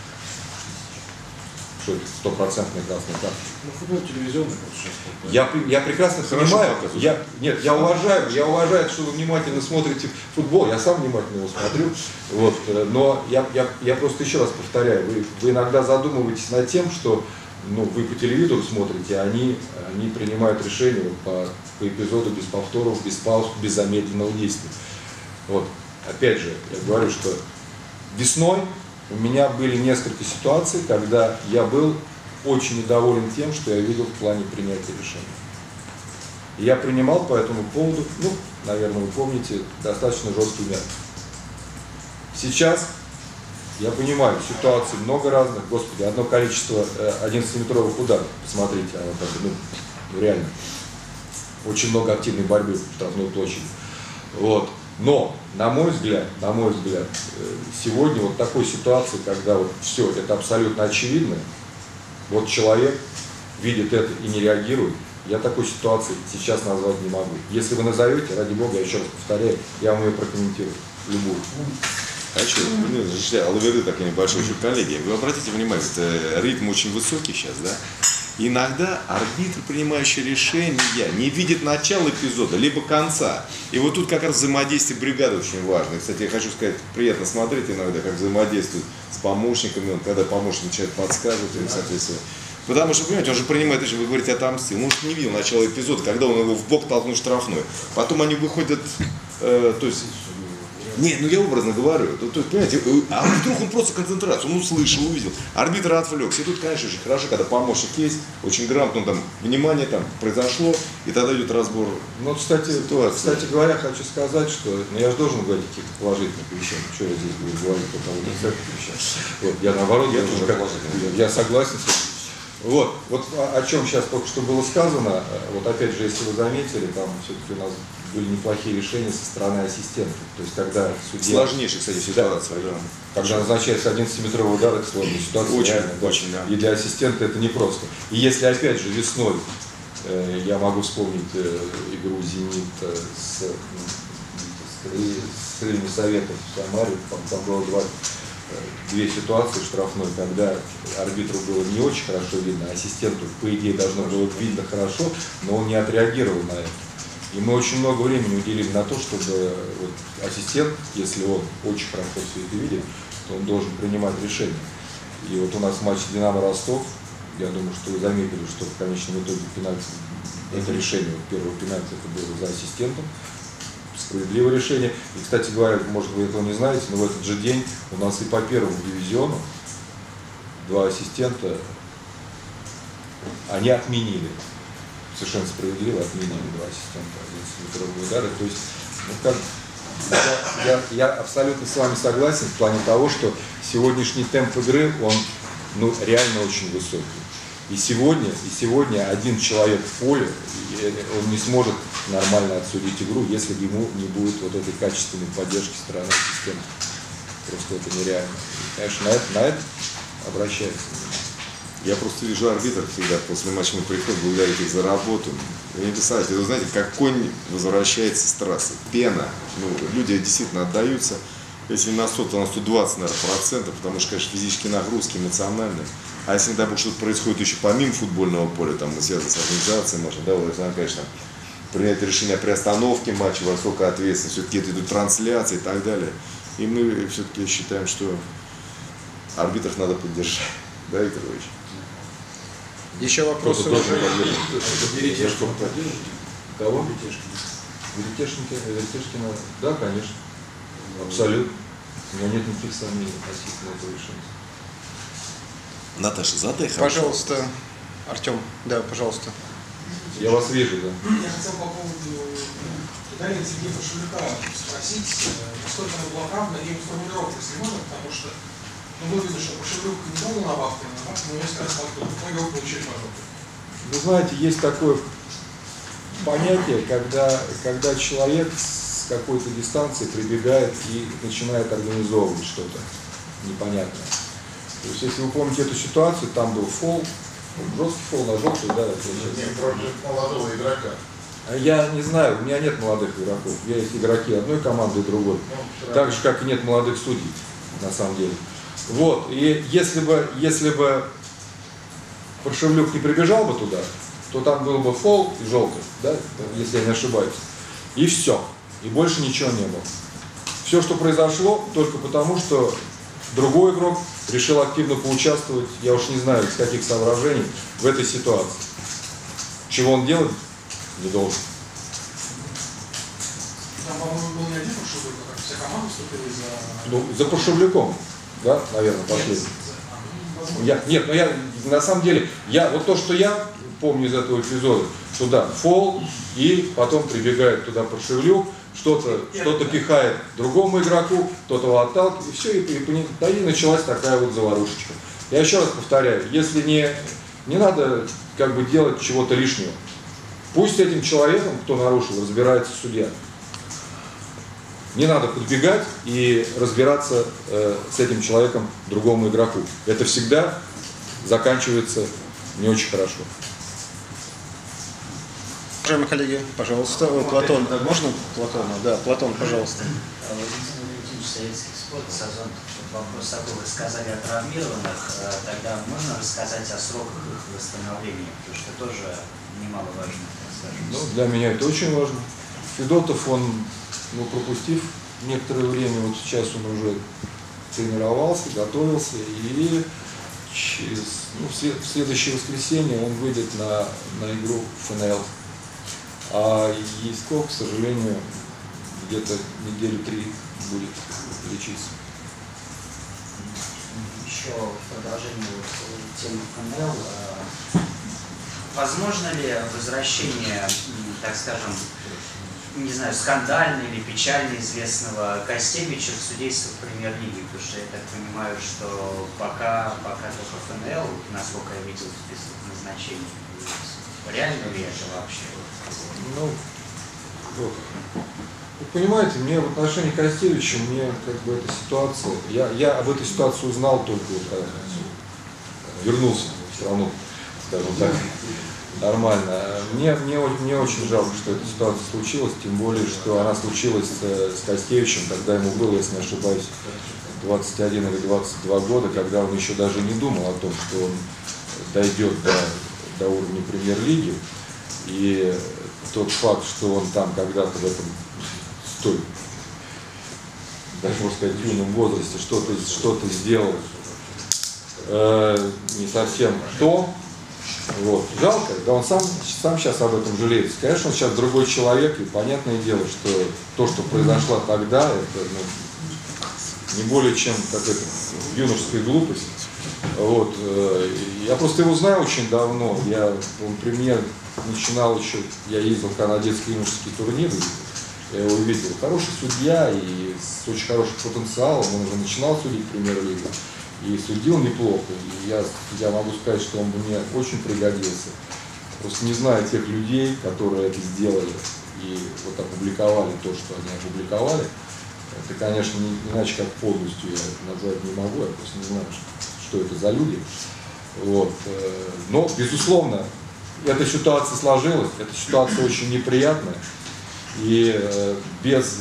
что это стопроцентная красная карточка. Ну, футбол телевизионный просто сейчас. Я прекрасно понимаю, я уважаю, что вы внимательно смотрите футбол, я сам внимательно его смотрю, вот, но я просто еще раз повторяю, вы иногда задумываетесь над тем, что вы по телевизору смотрите, они принимают решения вот по эпизоду без повторов, без пауз, без замедленного действия. Вот. Опять же, я говорю, что весной у меня были несколько ситуаций, когда я был очень недоволен тем, что я видел в плане принятия решений. И я принимал по этому поводу, наверное, вы помните, достаточно жесткие меры. Сейчас я понимаю, ситуаций много разных, господи, одно количество 11-метровых ударов, посмотрите, реально, очень много активной борьбы в штрафной площади. Вот. Но, на мой взгляд, сегодня вот такой ситуации, когда вот все это абсолютно очевидно, вот человек видит это и не реагирует, я такой ситуации сейчас назвать не могу. Если вы назовете, ради бога, я еще раз повторяю, я вам ее прокомментирую, любую. Хочу, Алаверды такой небольшой еще коллеги. Вы обратите внимание, ритм очень высокий сейчас, да? Иногда арбитр, принимающий решения, не видит начала эпизода, либо конца. И вот тут как раз взаимодействие бригады очень важно. И, кстати, я хочу сказать, приятно смотреть иногда, как взаимодействует с помощниками, когда помощник начинает подсказывать им, соответственно. Потому что, понимаете, он же принимает решение, вы говорите, отомстил. Он не видел начала эпизода, когда он его в бок толкнул штрафной. Потом они выходят, то есть... Не, я образно говорю, то есть, понимаете, а вдруг он просто концентрацию, он услышал, увидел, арбитр отвлекся. И тут, конечно, очень хорошо, когда помощник есть, очень грамотно, там, внимание там произошло, и тогда идет разбор ситуации. Кстати говоря, хочу сказать, что я же должен говорить каких-то положительных вещей, что я здесь буду говорить по поводу всяких вещей. Вот, я наоборот, я согласен с этим. Вот о чем сейчас только что было сказано, вот опять же, если вы заметили, там все-таки у нас были неплохие решения со стороны ассистентов. То есть, когда судья... Сложнейшая, кстати, ситуация. Да. Когда назначается 11-метровый удар, это сложная ситуация. Очень, да. И для ассистента это непросто. И если, опять же, весной, я могу вспомнить игру «Зенит» с Крыльями Советов в Самаре, там было две ситуации штрафной, когда арбитру было не очень хорошо видно, а ассистенту, по идее, должно было видно хорошо, но он не отреагировал на это. И мы очень много времени уделили на то, чтобы ассистент, если он очень хорошо все это видит, то он должен принимать решение. И вот у нас в матче «Динамо-Ростов», я думаю, что вы заметили, что в конечном итоге пенальти, это решение, первого пенальти это было за ассистентом, справедливое решение. И, кстати говоря, может вы этого не знаете, но в этот же день у нас и по первому дивизиону два ассистента, они отменили. Совершенно справедливо отменили два ассистента 11-метровые удары. То есть, я абсолютно с вами согласен в плане того, что сегодняшний темп игры, он реально очень высокий. И сегодня один человек в поле, он не сможет нормально отсудить игру, если ему не будет вот этой качественной поддержки со стороны ассистента. Просто это нереально. И, конечно, на это обращается. Я просто вижу арбитров всегда после матча приходят, благодарить их за работу. Вы не представляете, вы знаете, как конь возвращается с трассы. Пена. Люди действительно отдаются. Если не на 100, то на 120, наверное, процентов, потому что, конечно, физические нагрузки, эмоциональные. А если, не дай бог, что-то происходит еще помимо футбольного поля, там, связано с организацией матча, да, вот, конечно, принять решение о приостановке матча, высокая ответственность, все-таки это идут трансляции и так далее. И мы все-таки считаем, что арбитров надо поддержать. Да, Виктор Ильич? Еще вопросы? Кто-то должен поддерживать. Веретешкина поддержите? Кого? Веретешкина. Веретешкина, да, конечно. Абсолютно. У меня нет никаких сомнений относительно этого решения. Наташа, задай. Пожалуйста, Артем. Да, пожалуйста. Я вас вижу, да. Я хотел по поводу Дарьи Сергея Пашевика спросить, насколько она была правда и формулировка, если можно, потому что было видно, что Пашевик не был на бабке, но я сказал, что его получили пожалуйста. Вы знаете, есть такое понятие, когда человек с какой-то дистанции прибегает и начинает организовывать что-то непонятное. То есть, если вы помните эту ситуацию, там был фол, жесткий фол на желтый, да. Против молодого игрока. Я не знаю, у меня нет молодых игроков. Есть игроки одной команды и другой. Так же, как и нет молодых судей, на самом деле. Вот, и если бы Паршевлюк не прибежал бы туда, то там был бы фол и желтый, да, если я не ошибаюсь. И все. И больше ничего не было. Все, что произошло, только потому, что другой игрок решил активно поучаствовать, я уж не знаю, из каких соображений, в этой ситуации. Чего он делать не должен. Там, по-моему, был не один Пашевик, а вся команда вступила за... Ну, за Паршевлюком, да, наверное, последний. Нет, но я, на самом деле, вот то, что я помню из этого эпизода, что да, фол, и потом прибегает туда Паршевлюк, что-то пихает другому игроку, кто-то его отталкивает, и все, и началась такая вот заварушечка. Я еще раз повторяю, если не надо как бы делать чего-то лишнего, пусть с этим человеком, кто нарушил, разбирается судья. Не надо подбегать и разбираться с этим человеком другому игроку. Это всегда заканчивается не очень хорошо. Уважаемые коллеги, пожалуйста. Платон, можно Платона? Да, Платон, пожалуйста. Владимир Валентинович, Советский спорт, Сазон. Вопрос такой, вы сказали о травмированных, тогда можно рассказать о сроках их восстановления, потому что тоже немаловажно, так скажем. Ну, для меня это очень важно. Федотов, он, пропустив некоторое время, вот сейчас он уже тренировался, готовился, и в следующее воскресенье он выйдет на игру в ФНЛ. А Яськов, к сожалению, где-то недели 3 будет лечиться. Еще в продолжении темы ФНЛ, возможно ли возвращение, так скажем, не знаю, скандально или печально известного Костевича в судейство в премьер-лиге? Потому что я так понимаю, что пока только ФНЛ, насколько я видел в список назначений. Реально ли это вообще? Вы понимаете, мне в отношении Костевича, мне как бы эта ситуация, я об этой ситуации узнал только когда вернулся в страну, скажем так, нормально. Мне очень жалко, что эта ситуация случилась, тем более, что она случилась с Костевичем, когда ему было, если не ошибаюсь, 21 или 22 года, когда он еще даже не думал о том, что он дойдет до уровня премьер-лиги. И тот факт, что он там когда-то в этом столь, даже можно сказать, юном возрасте что-то сделал не совсем то. Вот. Жалко, да, он сам сейчас об этом жалеет. Конечно, он сейчас другой человек, и понятное дело, что то, что произошло тогда, это не более чем какая-то юношеская глупость. Вот. Я просто его знаю очень давно. Он премьер начинал еще, я ездил на детский юношеский турнир, я его увидел. Хороший судья и с очень хорошим потенциалом. Он уже начинал судить премьер-лигу и судил неплохо. И я могу сказать, что он мне очень пригодился. Просто не знаю тех людей, которые это сделали и вот опубликовали то, что они опубликовали. Это, конечно, не иначе как подлостью я назвать не могу, я просто не знаю, что это за люди. Вот. Но, безусловно, эта ситуация сложилась, эта ситуация очень неприятная. И без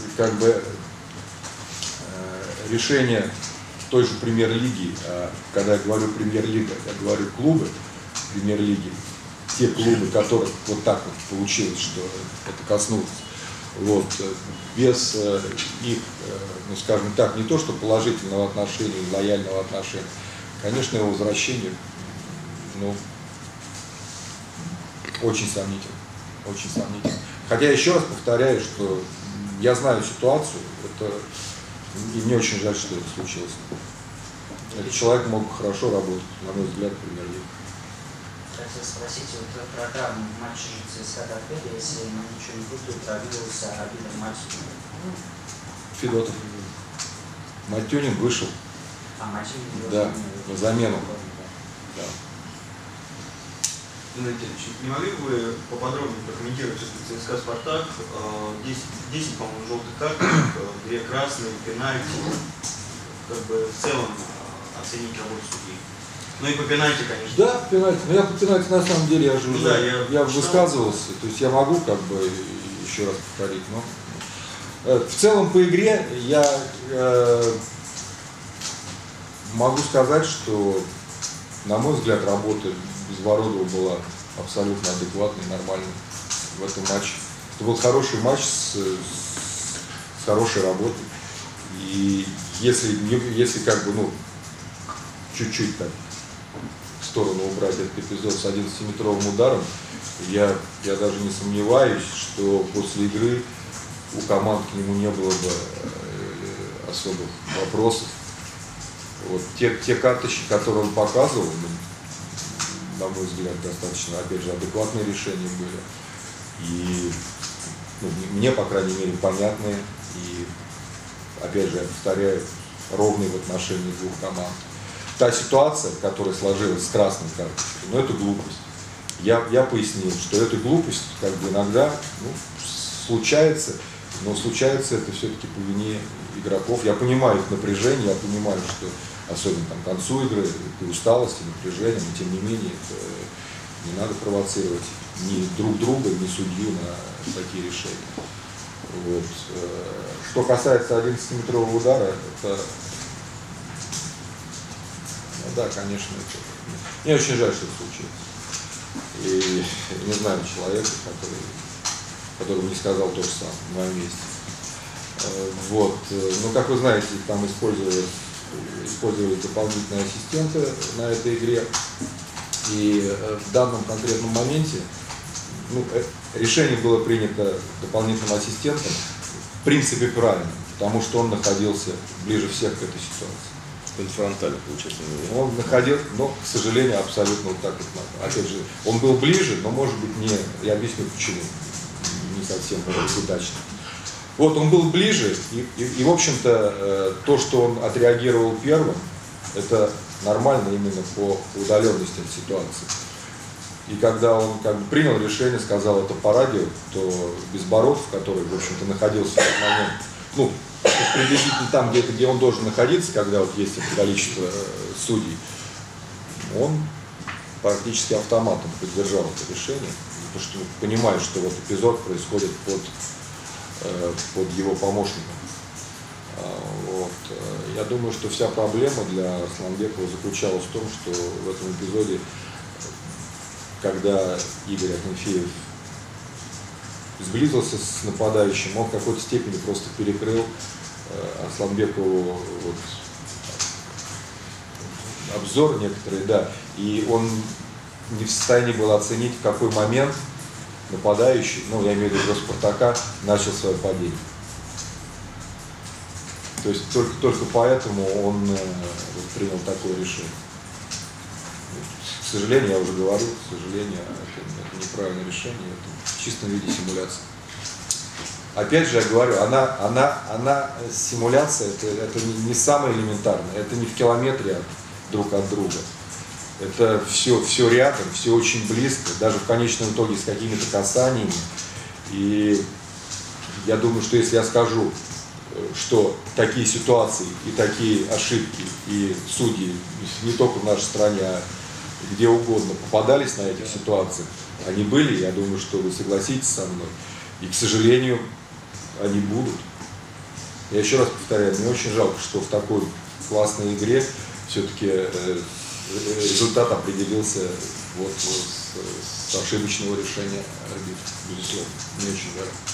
решения той же премьер-лиги, когда я говорю премьер-лига, я говорю клубы премьер-лиги, те клубы, которых вот так вот получилось, что это коснулось, вот, без их, скажем так, не то что положительного отношения, лояльного отношения, конечно, его возвращение, очень сомнительно. Очень сомнительно. Хотя еще раз повторяю, что я знаю ситуацию, и мне очень жаль, что это случилось. Этот человек мог хорошо работать, на мой взгляд, в Премьер-лиге. Хотел спросить, вот про травму в матче ЦСКА Торпедо, если мы ничего не путаю, травмировался арбитр Мальтюнин. Федотов. Мальтюнин вышел. А Мальтюнин? Да, на замену. Да. Не могли бы вы поподробнее прокомментировать ЦСКА «Спартак»? 10, по-моему, желтых карточек, 2 красные, пенальти. Как бы в целом оценить работу судьи. Ну и по пенальти, конечно. Да, пенальти. Но я по пенальти на самом деле, я же уже я высказывался. То есть я могу как бы еще раз повторить. Но в целом по игре я могу сказать, что, на мой взгляд, работа Безбородова была абсолютно адекватной, нормальной в этом матче. Это был хороший матч с хорошей работой. И если как бы, ну, чуть-чуть так в сторону убрать этот эпизод с 11-метровым ударом, я даже не сомневаюсь, что после игры у команд к нему не было бы особых вопросов. Вот те карточки, которые он показывал, на мой взгляд, достаточно, опять же, адекватные решения были. И мне, по крайней мере, понятные. И, опять же, я повторяю, ровные в отношении двух команд. Та ситуация, которая сложилась с красной карточкой, это глупость. Я пояснил, что эта глупость как бы иногда случается, но случается это все-таки по вине игроков. Я понимаю их напряжение, я понимаю, что особенно там, к концу игры, и усталость, и напряжение, но тем не менее не надо провоцировать ни друг друга, ни судью на такие решения. Вот. Что касается 11-метрового удара, это, да, конечно, мне очень жаль, что это случилось. И не знаю человека, который не сказал то же самое в моем месте. Вот. Но, как вы знаете, там использовались дополнительные ассистенты на этой игре. И в данном конкретном моменте решение было принято дополнительным ассистентом в принципе правильно, потому что он находился ближе всех к этой ситуации. Фронтально, получается. Он находил, но, к сожалению, абсолютно вот так вот надо. Опять же, он был ближе, но, может быть, не, я объясню почему, не совсем удачно. Вот он был ближе, и в общем-то, то, что он отреагировал первым, это нормально именно по удаленности от ситуации. И когда он как бы принял решение, сказал это по радио, то Безбородов, который, в общем-то, находился в этот момент, приблизительно там, где он должен находиться, когда вот есть это количество судей, он практически автоматом поддержал это решение, потому что понимает, что вот эпизод происходит под его помощником. Вот. Я думаю, что вся проблема для Арсланбекова заключалась в том, что в этом эпизоде, когда Игорь Акинфеев сблизился с нападающим, он в какой-то степени просто перекрыл Арсланбекову обзор некоторые, да, и он не в состоянии был оценить, в какой момент нападающий, я имею в виду Спартака, начал свое падение. То есть только поэтому он принял такое решение. К сожалению, я уже говорил, к сожалению, это неправильное решение, это в чистом виде симуляция. Опять же, я говорю, она симуляция, это не самое элементарное, это не в километре друг от друга. Это все рядом, все очень близко, даже в конечном итоге с какими-то касаниями. И я думаю, что если я скажу, что такие ситуации и такие ошибки, и судьи не только в нашей стране, а где угодно попадались на этих ситуациях, они были, я думаю, что вы согласитесь со мной. И, к сожалению, они будут. Я еще раз повторяю, мне очень жалко, что в такой классной игре все-таки результат определился с ошибочного решения арбитра, безусловно. Мне очень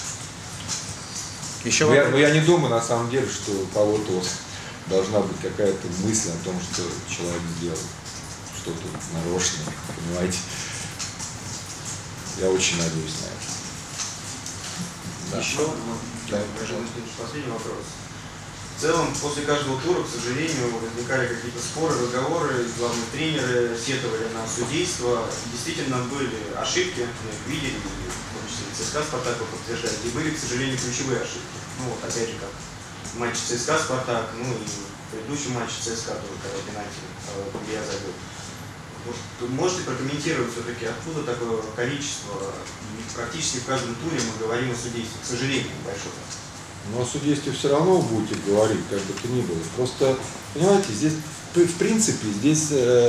жаль. Но я не думаю, на самом деле, что у кого-то должна быть какая-то мысль о том, что человек сделал что-то нарочно, понимаете. Я очень надеюсь на это. Да. Еще последний вопрос. В целом, после каждого тура, к сожалению, возникали какие-то споры, разговоры, главные тренеры сетовали на судейство. Действительно были ошибки, мы их видели, в том числе и ЦСКА «Спартак» подтверждает, и были, к сожалению, ключевые ошибки. Ну вот, опять же, как в матче ЦСКА «Спартак», ну и в предыдущем матче ЦСКА тоже, когда пенальти я забил. Вот, можете прокомментировать все-таки, откуда такое количество, практически в каждом туре мы говорим о судействе, к сожалению, небольшое. Но о судействе все равно будете говорить, как бы то ни было. Просто, понимаете, здесь, в принципе, здесь,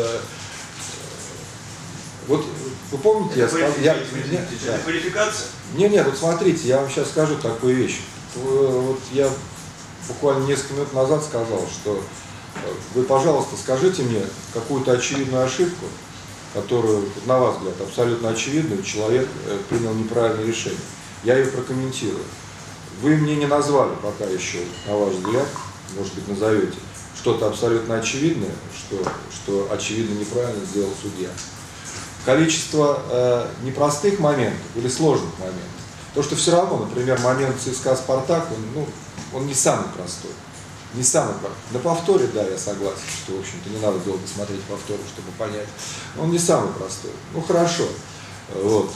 вот, вы помните, я сказал... Это квалификация? Нет, вот смотрите, я вам сейчас скажу такую вещь. Вот я буквально несколько минут назад сказал, что вы, пожалуйста, скажите мне какую-то очевидную ошибку, которую, на ваш взгляд, абсолютно очевидную, человек принял неправильное решение. Я ее прокомментирую. Вы мне не назвали пока еще, на ваш взгляд, может быть, назовете, что-то абсолютно очевидное, что очевидно неправильно сделал судья. Количество непростых моментов или сложных моментов. То, что все равно, например, момент ЦСКА «Спартак», он не самый простой. Не самый простой. На повторе, да, я согласен, что, в общем-то, не надо долго смотреть повторы, чтобы понять. Он не самый простой. Ну, хорошо. Вот.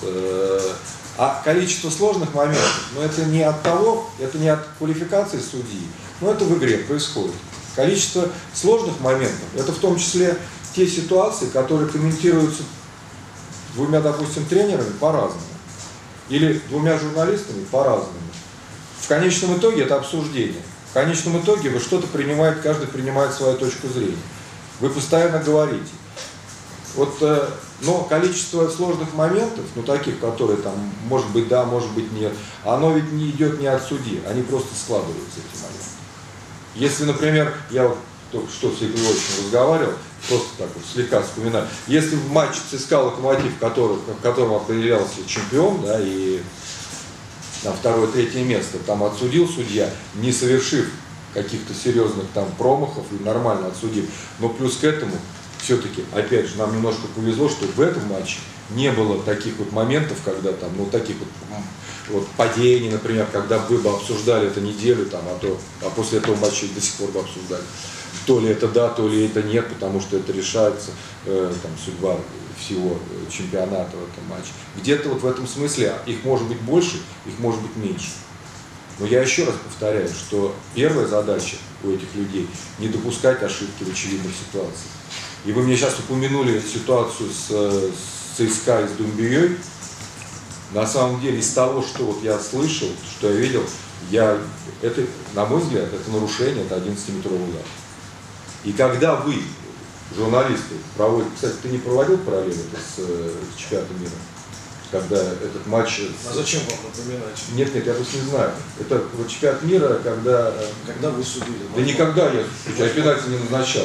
А количество сложных моментов, это не от того, это не от квалификации судьи, но это в игре происходит. Количество сложных моментов, это в том числе те ситуации, которые комментируются двумя, допустим, тренерами по-разному. Или двумя журналистами по-разному. В конечном итоге это обсуждение. В конечном итоге вы что-то принимаете, каждый принимает свою точку зрения. Вы постоянно говорите. Вот, но количество сложных моментов, таких, которые там, может быть, да, может быть, нет, оно ведь не идет не от судьи, они просто складываются, эти моменты. Если, например, я вот только что с Игорем Львовичем разговаривал, просто так вот слегка вспоминаю, если в матче ЦСКА «Локомотив», в котором определялся чемпион, да, и на второе-третье место там отсудил судья, не совершив каких-то серьезных там промахов и нормально отсудив, но плюс к этому все-таки, опять же, нам немножко повезло, что в этом матче не было таких вот моментов, когда там, таких вот падений, например, когда вы бы обсуждали это неделю, там, а после этого матча до сих пор бы обсуждали. То ли это да, то ли это нет, потому что это решается там, судьба всего чемпионата в этом матче. Где-то вот в этом смысле их может быть больше, их может быть меньше. Но я еще раз повторяю, что первая задача у этих людей не допускать ошибки в очевидных ситуациях. И вы мне сейчас упомянули ситуацию с ЦСКА и с Думбией. На самом деле, из того, что вот я слышал, что я видел, это, на мой взгляд, это нарушение, это 11-метровый удар. И когда вы, журналисты, проводите, кстати, ты не проводил параллель это с чемпионатом мира? Когда этот матч... А зачем вам напоминать? Нет, я просто не знаю. Это вот чемпионат мира, когда... Когда вы судили? Да никогда я пенальти не назначал.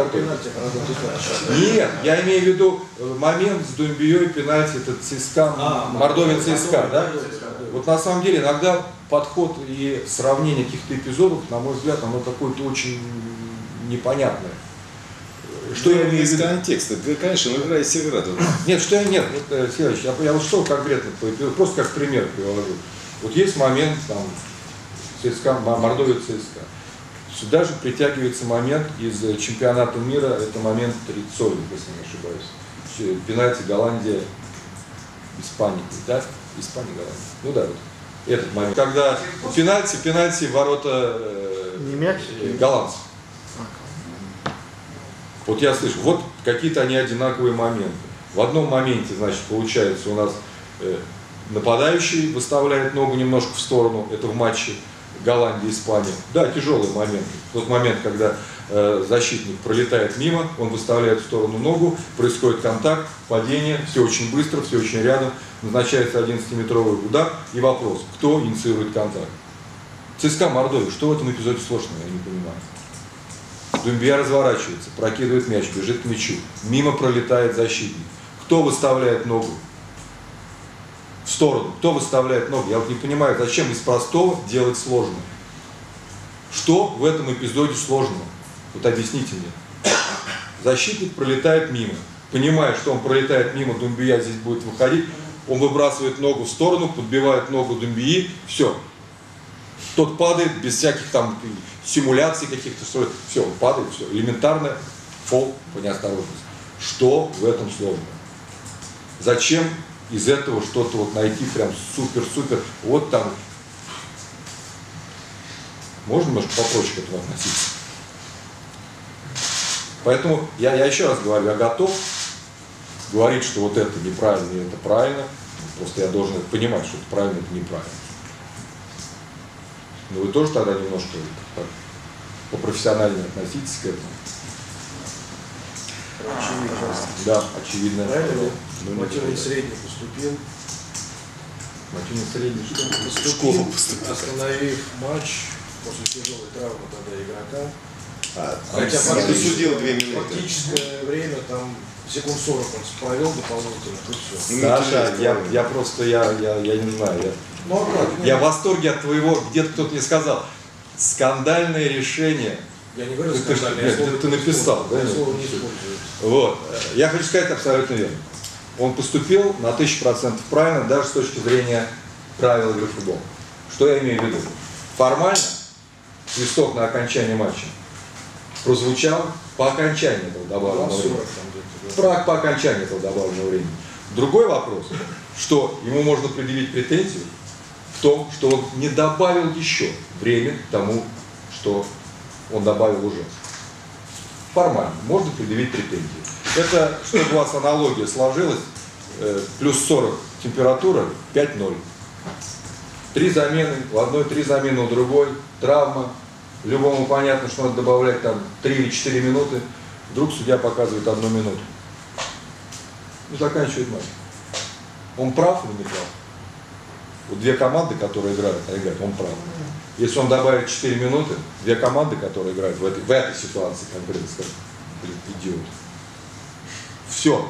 Нет, я имею в виду момент с Думбией, пенальти, это ЦСКА, Мордовия ЦСКА, да? Вот на самом деле иногда подход и сравнение каких-то эпизодов, на мой взгляд, оно какое-то очень непонятное. Что я имею в виду? Контекста, конечно, игра из игра. Нет, Сергеевич, я вот что конкретно, просто как пример привожу. Вот есть момент, там, ЦСКА, Мордовия ЦСКА. Сюда же притягивается момент из чемпионата мира, это момент Риццоли, если не ошибаюсь. Пенальти Голландия, Испания, да? Испания, Голландия. Ну да, вот этот момент. Когда пенальти ворота голландцев. Вот я слышу, вот какие-то они одинаковые моменты. В одном моменте, значит, получается, у нас нападающий выставляет ногу немножко в сторону, это в матче Голландия-Испания. Да, тяжелый момент. Тот момент, когда защитник пролетает мимо, он выставляет в сторону ногу, происходит контакт, падение, все очень быстро, все очень рядом, назначается 11-метровый удар и вопрос, кто инициирует контакт. ЦСКА Мордовия, что в этом эпизоде сложного, я не понимаю. Думбия разворачивается, прокидывает мяч, бежит к мячу. Мимо пролетает защитник. Кто выставляет ногу? В сторону. Кто выставляет ногу? Я вот не понимаю, зачем из простого делать сложное? Что в этом эпизоде сложного? Вот объясните мне. Защитник пролетает мимо. Понимая, что он пролетает мимо, Думбия здесь будет выходить. он выбрасывает ногу в сторону, подбивает ногу Думбии, все. Тот падает без всяких там симуляций каких-то, все, он падает, все. Элементарно фол по неосторожности. Что в этом сложного? Зачем из этого что-то вот найти прям супер-супер? Вот там. Можно немножко попроще к этому относиться? Поэтому я еще раз говорю, я готов говорить, что вот это неправильно и это правильно. Просто я должен понимать, что это правильно, это неправильно. Но вы тоже тогда немножко так, попрофессионально относитесь к этому. Очевидно. Да, очевидно. Правильно ли? Матюнин средний поступил. Матюнин средний что? Школу поступил. Остановив матч после тяжелой травмы тогда игрока. Хотя судил 2 минуты. Фактическое время там секунд 40 он провел дополнительно, и все. Саша, я просто, я не знаю, я в восторге от твоего, где-то кто-то мне сказал, скандальное решение. Я не говорю скандальное, ты написал, да? Слово не использую. Вот, я хочу сказать абсолютно верно. Он поступил на 1000% правильно, даже с точки зрения правил игры в футбол. Что я имею в виду? Формально свисток на окончание матча прозвучал по окончании этого добавленного времени. По окончании этого добавленного времени. Другой вопрос, что ему можно предъявить претензию в том, что он не добавил еще время к тому, что он добавил уже. Формально можно предъявить претензию. Это, чтобы у вас аналогия сложилась, плюс 40 температура, 5-0. 3 замены, у одной 3 замены, у другой травма. Любому понятно, что надо добавлять там 3 или 4 минуты. Вдруг судья показывает 1 минуту. И заканчивает матч. Он прав или не прав? Вот 2 команды, которые играют, он прав. Если он добавит 4 минуты, 2 команды, которые играют в этой ситуации, конкретно скажем, идиот. Все.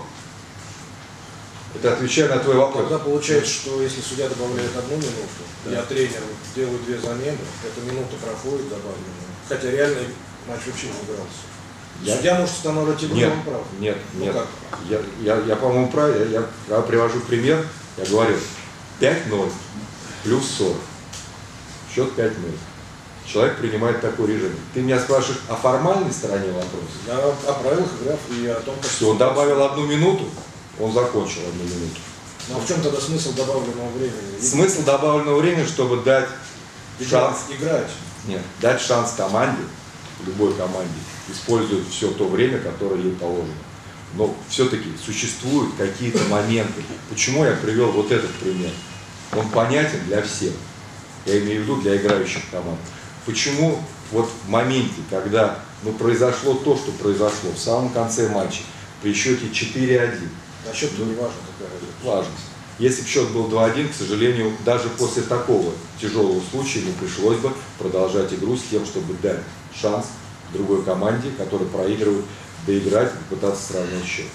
Это отвечая на твой вопрос. Тогда получается, что если судья добавляет 1 минуту, я тренер делаю 2 замены, эта минута проходит добавленная. Хотя реально матч вообще не игрался. Судья может устанавливать игру, он прав. Нет, ну, нет. Как? Я по-моему, прав. Я привожу пример. Я говорю, 5-0 плюс 40. Счет 5-0. Человек принимает такое решение. Ты меня спрашиваешь о формальной стороне вопроса? Я о правилах игры и о том, как... Все, он добавил 1 минуту, он закончил 1 минуту. Ну а в чем тогда смысл добавленного времени? Смысл добавленного времени, чтобы дать шанс... Играть. Нет, дать шанс команде, любой команде, использовать все то время, которое ей положено. Но все-таки существуют какие-то моменты. Почему я привел вот этот пример? Он понятен для всех. Я имею в виду для играющих команд. Почему вот в моменте, когда произошло то, что произошло в самом конце матча, при счете 4-1. А счет не важно, какая разница. Важно. Если бы счет был 2-1, к сожалению, даже после такого тяжелого случая не пришлось бы продолжать игру с тем, чтобы дать шанс другой команде, которая проигрывает, доиграть и попытаться сравнять счет.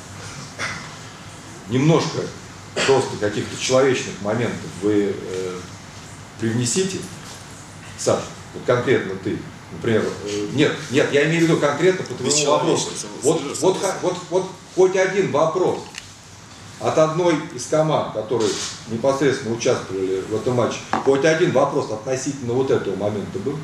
Немножко просто каких-то человечных моментов вы привнесите, Саша, вот конкретно ты, например, нет, я имею в виду конкретно по твоему вопросу. Вот хоть один вопрос от одной из команд, которые непосредственно участвовали в этом матче, хоть один вопрос относительно вот этого момента был?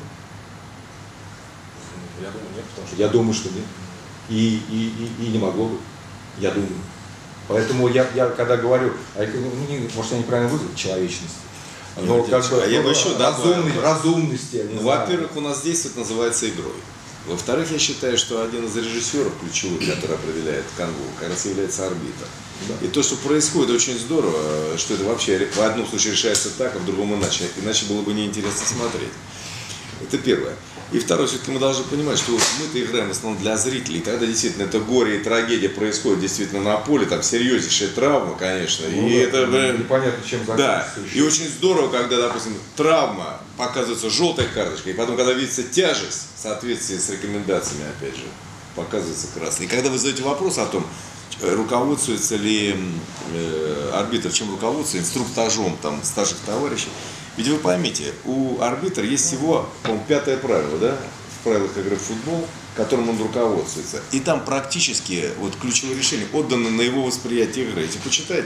Я думаю, нет, потому что... Я думаю, что нет. И не могло быть. Я думаю. Поэтому я когда говорю, может, я неправильно выразил, человечности. Но как бы, я бы еще разумности. Во-первых, у нас действует, называется игрой. Во-вторых, я считаю, что один из режиссеров ключевых, который определяет канву, как раз является арбитр. Да. И то, что происходит, очень здорово, что это вообще в одном случае решается так, а в другом иначе. Иначе было бы неинтересно смотреть. Это первое. И второе, все-таки мы должны понимать, что мы-то играем в основном для зрителей. Когда действительно это горе и трагедия происходит действительно на поле, там серьезнейшая травма, конечно. Ну, и это непонятно, чем закончится. Да. И очень здорово, когда, допустим, травма показывается желтой карточкой, и потом, когда видится тяжесть в соответствии с рекомендациями, опять же, показывается красный. И когда вы задаете вопрос о том, руководствуется ли арбитр, чем руководствуется, инструктажом там старших товарищей. Ведь вы поймите, у арбитра есть всего, по-моему, 5-е правило, да, в правилах игры в футбол, которым он руководствуется. И там практически вот ключевое решение отдано на его восприятие игры. Если почитайте,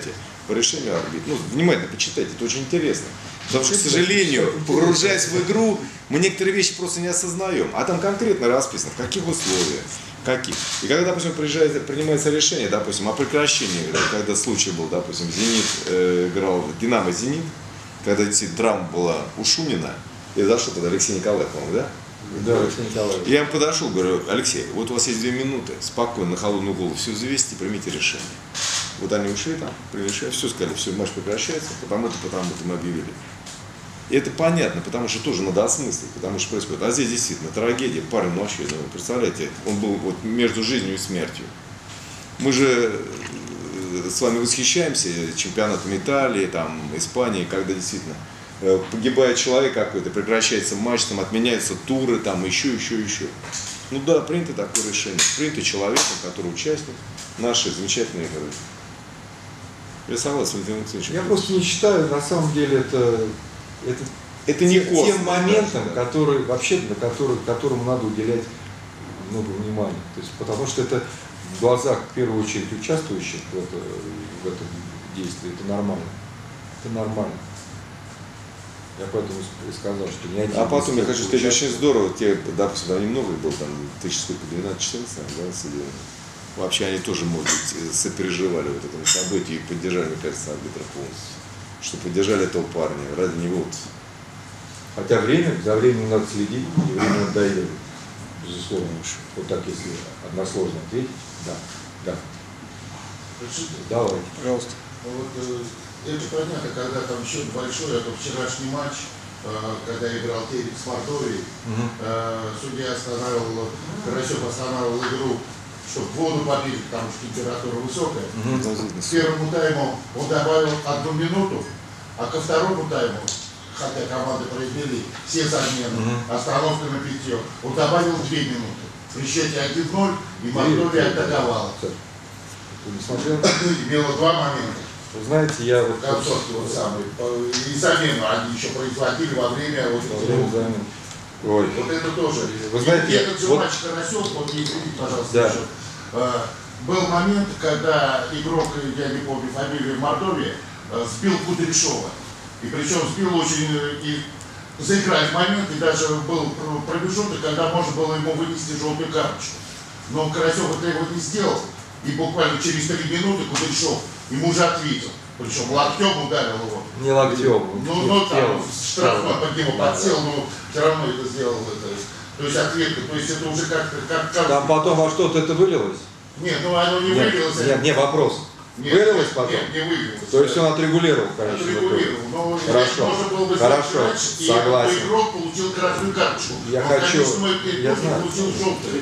по решению арбитра. Ну, внимательно почитайте, это очень интересно. Потому что, к сожалению, погружаясь в игру, мы некоторые вещи просто не осознаем. А там конкретно расписано, в каких условиях, каких. И когда, допустим, принимается решение, допустим, о прекращении игры, когда случай был, допустим, Зенит играл, Динамо Зенит, когда действительно травма была у Шунина, и зашел тогда Алексей Николаев, по-моему, да? Да, Алексей Николаевич. Я им подошел, говорю: Алексей, вот у вас есть 2 минуты, спокойно, на холодную голову все взвесьте, примите решение. Вот они ушли там, приняли решение, все сказали, все, матч прекращается, потому-то мы объявили. И это понятно, потому что тоже надо осмыслить, потому что происходит. А здесь действительно трагедия, парень, ну вообще, ну, представляете, он был вот между жизнью и смертью. Мы же с вами восхищаемся чемпионатом Италии, там, Испании, когда действительно погибает человек какой-то, прекращается матч, там отменяются туры, там еще. Ну да, принято такое решение, принято человеком, который участник нашей замечательной игры. Я согласен, Владимир Алексеевич. Я просто не считаю, на самом деле, это не тем моментом, который, вообще, которому надо уделять много внимания. То есть, потому что это в глазах, в первую очередь, участвующих в этом действии, это нормально. Это нормально. Я поэтому и сказал, что не один. А потом, я хочу сказать, очень здорово, те, допустим, да, немного было, там, 1214, да, сидели. Вообще они тоже, может быть, сопереживали вот этому событию и поддержали, мне кажется, арбитра полностью. Что поддержали этого парня, ради него. Хотя за временем надо следить, и время надоело. Безусловно. Вот так, если односложно ответить, да. Давай. Пожалуйста. Вот, это понятно, когда там счет большой, это вчерашний матч, когда играл Терек с Мордовией, судья останавливал, Карасев останавливал игру, чтобы воду попили, потому что температура высокая. К первому тайму он добавил 1 минуту, а ко второму тайму, хотя команды произвели все замены, остановка на питье, он добавил 2 минуты. При счете 1-0, и Мордовия атаковала. Имела 2 момента. Вы знаете, я вот... Концовки вот самые. И замену они еще производили во время вот замен. Ой. Вот это тоже. Вы знаете, и этот же вот... матч Карасев, вот не извините, пожалуйста, да. еще, был момент, когда игрок, я не помню фамилию, Мордовии, сбил Кудряшова. И причем сбил очень... И заиграли момент, и даже был промежуток, когда можно было ему вынести желтую карточку. Но Карасев это его не сделал. И буквально через 3 минуты Кудряшов ему уже ответил. Причем локтем ударил его. Не локтем. Ну там штрафной под него подсел, но все равно это сделал. То есть ответка. То есть это уже как... Там потом во что-то это вылилось? Нет, ну оно не вылилось. Нет, вопрос. Вылилось потом? Нет, не вылилось. То есть он отрегулировал, конечно. Отрегулировал. Но хорошо, можно было бы хорошо, иначе, согласен. И игрок получил красную карточку. Я но, хочу... конечно, Я знаю. получил желтую.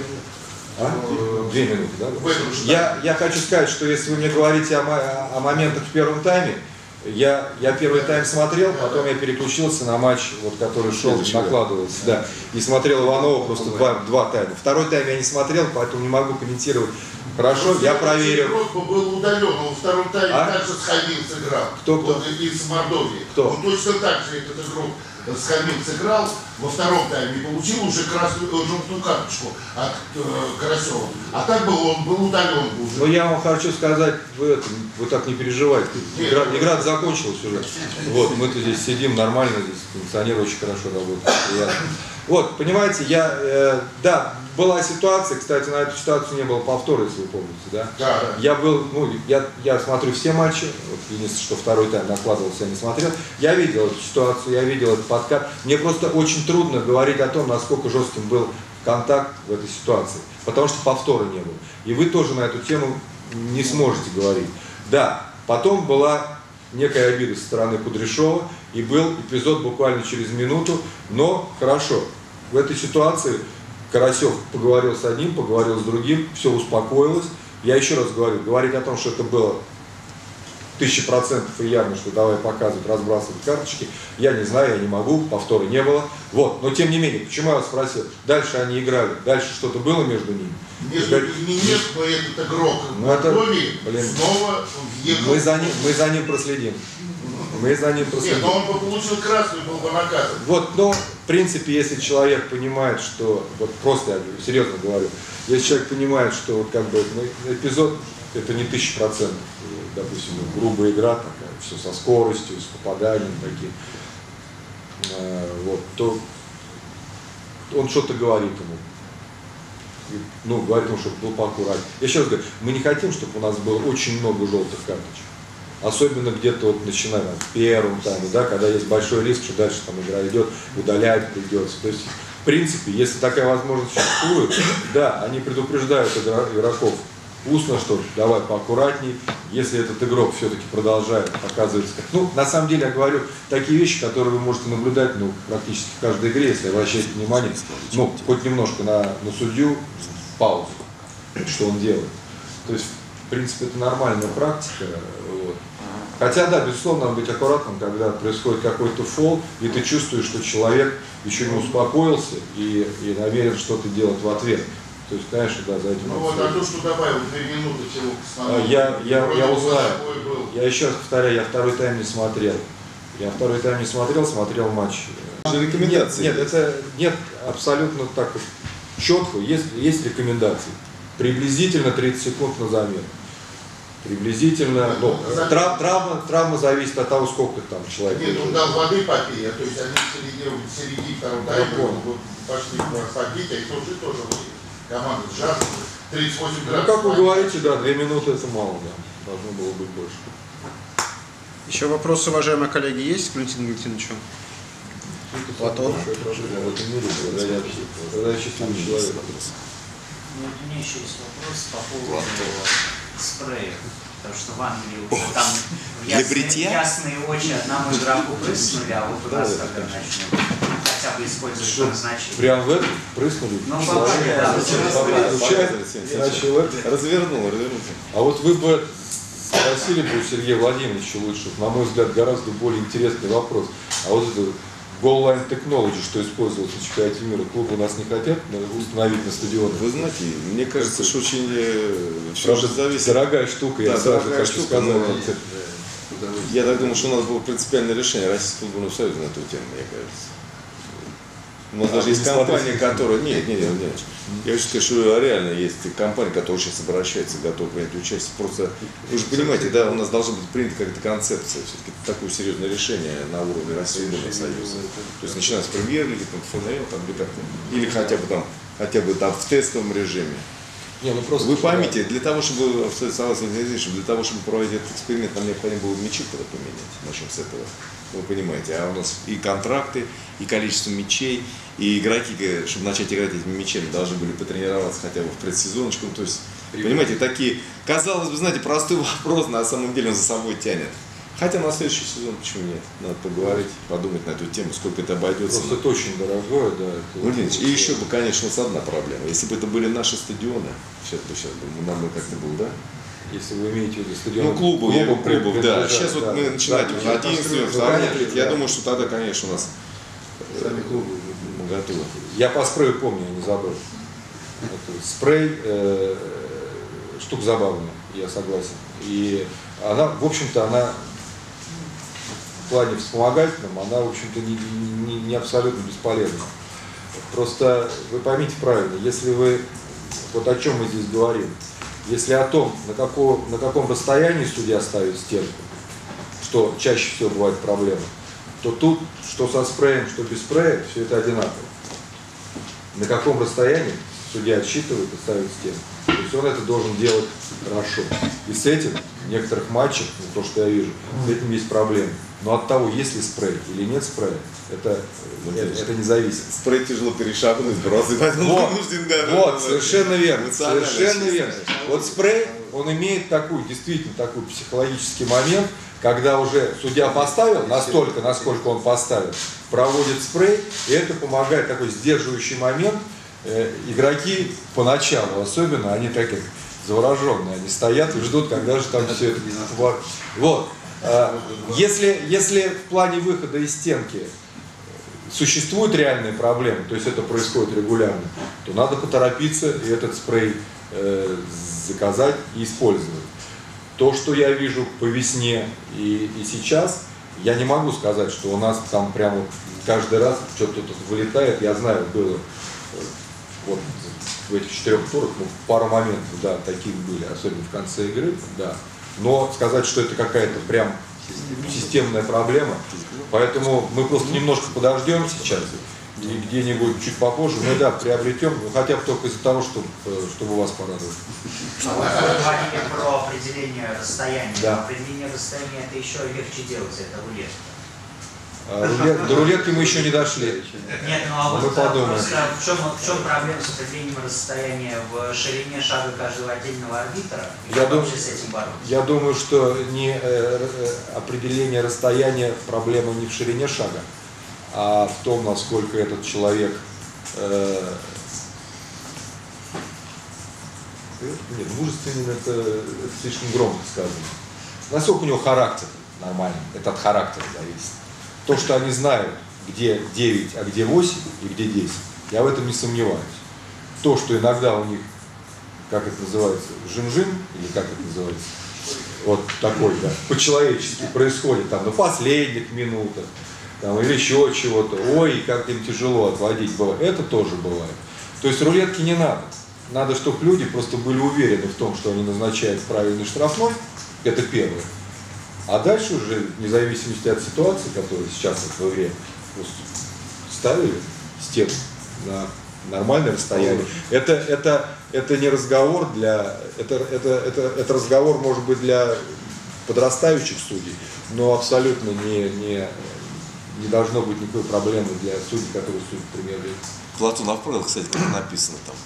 2 минуты, да? Я хочу сказать, что если вы мне говорите о моментах в первом тайме, я первый тайм смотрел, потом я переключился на матч, вот, который шел, накладывался, да, и смотрел Иванова просто два тайма. Второй тайм я не смотрел, поэтому не могу комментировать. Хорошо, я проверю. Игрок был удален, он во втором тайме также с Хамил сыграл. Кто? Из Мордовии. Кто? Он точно так же этот игрок с Хамил сыграл во втором тайме и получил уже желтую карточку от Карасева. А так был он был удален уже. Но я вам хочу сказать, вы так не переживайте. Игра закончилась уже. Вот, мы-то здесь сидим нормально, здесь кондиционер очень хорошо работает. Вот, понимаете, да, была ситуация, кстати, на эту ситуацию не было повтора, если вы помните, да? Да. Я был, я смотрю все матчи, вот, единственное, что второй тайм накладывался, я не смотрел. Я видел эту ситуацию, я видел этот подкат. Мне просто очень трудно говорить о том, насколько жестким был контакт в этой ситуации, потому что повтора не было. И вы тоже на эту тему не сможете говорить. Да, потом была некая обида со стороны Кудряшова, и был эпизод буквально через минуту, но хорошо, в этой ситуации Карасев поговорил с одним, поговорил с другим, все успокоилось. Я еще раз говорю, говорить о том, что это было 1000% и явно, что давай показывать, разбрасывать карточки, я не знаю, я не могу, повтора не было. Вот, но тем не менее, почему я вас спросил, дальше они играли, дальше что-то было между ними? Между ними нет, но этот игрок Мордовии снова въехал. Мы за ним проследим. Мы за ним проследим. Нет, но он бы получил красную, был бы наказан. Вот, но в принципе, если человек понимает, что, вот просто я серьезно говорю, если человек понимает, что как бы эпизод это не 1000%, допустим, грубая игра такая, все со скоростью, с попаданием таким, вот, то он что-то говорит ему. Ну, говорит ему, чтобы был поаккуратнее. Я сейчас говорю, мы не хотим, чтобы у нас было очень много желтых карточек. Особенно где-то вот начиная в первом тайме, да, когда есть большой риск, что дальше там игра идет, удалять придется. То есть, в принципе, если такая возможность существует, да, они предупреждают игроков устно, что давай поаккуратней, если этот игрок все-таки продолжает, оказывается, ну, на самом деле я говорю такие вещи, которые вы можете наблюдать, ну, практически в каждой игре, если обращаете внимание, ну, хоть немножко на судью, паузу, что он делает. То есть, в принципе, это нормальная практика, вот. Хотя, да, безусловно, надо быть аккуратным, когда происходит какой-то фол, и ты чувствуешь, что человек еще не успокоился и намерен что-то делать в ответ. То есть, конечно, да, за этим. Ну вот, а то, что добавил 2 минуты всего к основному. Я узнаю. Я еще раз повторяю, я второй тайм не смотрел. Смотрел матч. Нет, абсолютно так четко. Есть рекомендации. Приблизительно 30 секунд на замену. Приблизительно. Ну, травма зависит от того, сколько там человек. Нет, он дал воды попить, то есть они в середине второго тайма пошли попить, а их тоже выйдет. Команда Джаз, 38 градусов. Ну, как вы говорите, да, 2 минуты это мало, да. Должно было быть больше. Еще вопросы, уважаемые коллеги, есть к Валентину Валентиновичу? Платон? В этом мире, когда я счастливый человек. Ну, у меня еще есть вопрос по поводу спреев. Потому что в Англии уже там ясные очи одному игроку прыснули, а вот у нас когда начнем хотя бы использовать по назначению. Прям в этом прыснули? Ну, попали, да. Развернул. А вот вы бы спросили бы у Сергея Владимировича лучше, на мой взгляд, гораздо более интересный вопрос. А вот это Goal Line Technology, что используется в чемпионате мира, клубы у нас не хотят установить на стадионе? Вы знаете, мне кажется, что очень зависит. Дорогая штука, я сразу хочу сказать. Я так думаю, что у нас было принципиальное решение Российского футбольного союза на эту тему, мне кажется. У нас даже есть компания, которая... Нет. Я хочу сказать, что реально есть компания, которая сейчас обращается, готова принять участие. Просто, вы же понимаете, да, у нас должна быть принята какая-то концепция, все-таки такое серьезное решение на уровне Российского футбольного союза. То есть начиная с премьер-лиги, ФНЛ, или хотя бы там в тестовом режиме. Вы поймите, для того, чтобы проводить этот эксперимент, нам необходимо было мячи тогда поменять. Начнем с этого. Вы понимаете, а у нас и контракты, и количество мячей, и игроки, чтобы начать играть этими мячами, должны были потренироваться хотя бы в предсезоночку. То есть, понимаете, такие, казалось бы, знаете, простой вопрос, на самом деле он за собой тянет. Хотя на следующий сезон, почему нет? Надо поговорить, подумать на эту тему, сколько это обойдется. Просто это очень дорогое, да. Владимирович, и еще бы, конечно, одна проблема. Если бы это были наши стадионы, сейчас бы нам как-то было, да? Если вы имеете в виду стадион. Ну, клубов, да. Сейчас вот мы начинаем 11, я думаю, что тогда, конечно, у нас сами клубы готовы. Я по спрею помню, я не забыл. Спрей, штука забавная, я согласен. И она, в общем-то, она в плане вспомогательном, она, в общем-то, не абсолютно бесполезна. Просто вы поймите правильно, если вы, вот о чем мы здесь говорим, если о том, на каком расстоянии судья ставит стенку, что чаще всего бывает проблема, то тут, что со спреем, что без спрея, все это одинаково. На каком расстоянии судья отсчитывает и ставит стенку. То есть он это должен делать хорошо. И с этим в некоторых матчах, ну, то, что я вижу, с этим есть проблемы. Но от того, есть ли спрей или нет спрея, это не зависит. Спрей тяжело перешагнуть, просто вот, совершенно верно. Совершенно верно. Вот спрей, он имеет действительно такой психологический момент, когда уже судья поставил настолько, насколько он поставил, проводит спрей, и это помогает, такой сдерживающий момент. Игроки поначалу, особенно, они такие завороженные, они стоят и ждут, когда же там все это. Вот. Если в плане выхода из стенки существуют реальные проблемы, то есть это происходит регулярно, то надо поторопиться и этот спрей заказать и использовать. То, что я вижу по весне и сейчас, я не могу сказать, что у нас там прямо каждый раз что-то тут вылетает. Я знаю, было вот в этих 4 турах, пару моментов, да, таких были, особенно в конце игры, да. Но сказать, что это какая-то прям системная проблема, поэтому мы просто немножко подождем сейчас, и где-нибудь чуть попозже мы, да, приобретем, ну, хотя бы только из-за того, чтобы вас порадовать. Вы говорили про определение расстояния. Да. Определение расстояния это еще легче делать, это рулетка. До рулетки мы еще не дошли. Нет, ну а мы вот подумаем. просто в чем проблема с определением расстояния в ширине шага каждого отдельного арбитра? И как вообще с этим бороться? Я думаю, что не определение расстояния проблема не в ширине шага, а в том, насколько этот человек нет, мужественен, это слишком громко сказано. Насколько у него характер нормальный, это от характера зависит. То, что они знают, где 9, а где 8 и где 10, я в этом не сомневаюсь. То, что иногда у них, как это называется, жим-жим, или как это называется, вот такой, да, по-человечески происходит там на последних минутах, там, или еще чего-то, ой, как им тяжело отводить, это тоже бывает. То есть рулетки не надо. Надо, чтобы люди просто были уверены в том, что они назначают правильный штрафной, это первое. А дальше уже, вне зависимости от ситуации, которая сейчас в игре, ставили стену на нормальное расстояние. Это не разговор для... Это разговор, может быть, для подрастающих судей, но абсолютно не должно быть никакой проблемы для судей, которые судят в премьер-лиге. Платон, а в правилах, кстати, как написано там?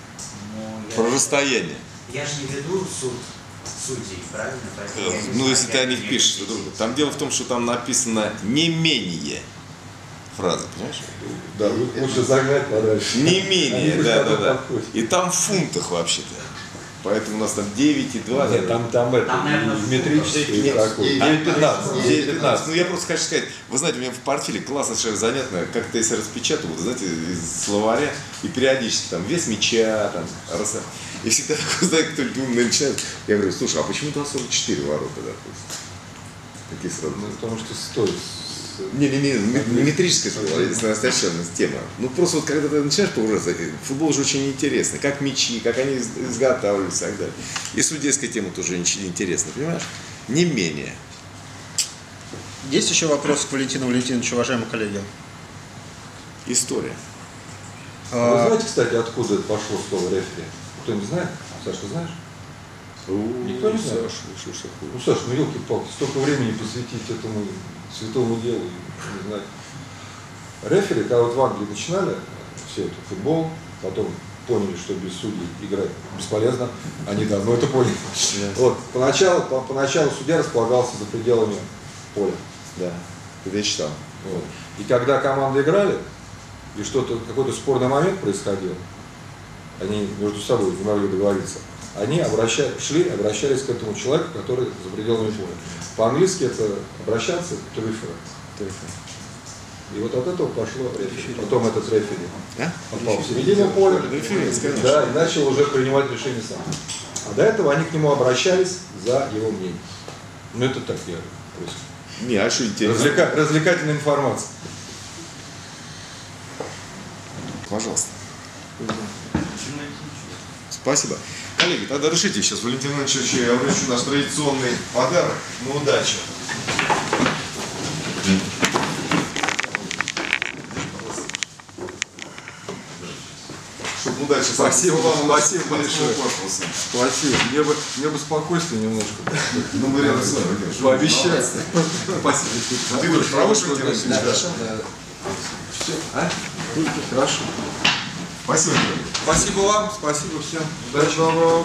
Про расстояние. Я же не веду суд судей, правильно? Ну, если ты о них пишешь, там дело в том, что там написано «не менее». Фраза, понимаешь? Да, лучше загнать подальше. Не менее, да. И там в фунтах вообще-то. Поэтому у нас там 9,2. Нет, там это метрический такой. 9,15. Ну, я просто хочу сказать, вы знаете, у меня в портфеле классно, совершенно занятно, как-то если распечатывал, знаете, из словаря, и периодически там вес мяча, там, и всегда, знаете, кто-нибудь умный начинает, я говорю, слушай, а почему там 44 ворота, допустим? Такие сразу. Ну, потому что стоит. Не метрическая настоящая тема. Ну просто вот когда ты начинаешь погружаться, футбол же очень интересный. Как мячи, как они изготавливаются и так далее. И судейская тема тоже интересна, понимаешь? Не менее. Есть еще вопросы к Валентину Валентиновичу, уважаемые коллеги? История. Вы знаете, кстати, откуда это пошло слово рефери? Кто-нибудь знает? Саша, ты знаешь? Никто не знает. Ну, Саша, ну елки-палки, столько времени посвятить этому святому делу, не знаю. Рефери, когда вот в Англии начинали все это, футбол, потом поняли, что без судей играть бесполезно, они давно это поняли. Вот, поначалу судья располагался за пределами поля. Да, это я читал. Вот. И когда команды играли, и что-то, какой-то спорный момент происходил, они между собой не могли договориться, они обращались к этому человеку, который за пределами поля. По-английски это обращаться to refer. И вот от этого пошло рефери. Потом этот рефери попал в середину поля, да, и начал уже принимать решение сам. А до этого они к нему обращались за его мнение. Ну это так я просто. Не, а что интересно? Развлекательная информация. Пожалуйста. Спасибо. Коллеги, тогда решите сейчас, Валентин Иванович, я вручу наш традиционный подарок на удачу. Чтобы удача. Спасибо вам, спасибо большое. Спасибо. Мне бы спокойствие немножко. Ну, мы рядом с вами. Пообещаю. Спасибо. Ты говоришь, проводишь, Валентин Иванович? Да. Все. Хорошо. Спасибо. Спасибо вам, спасибо всем. Удачи вам.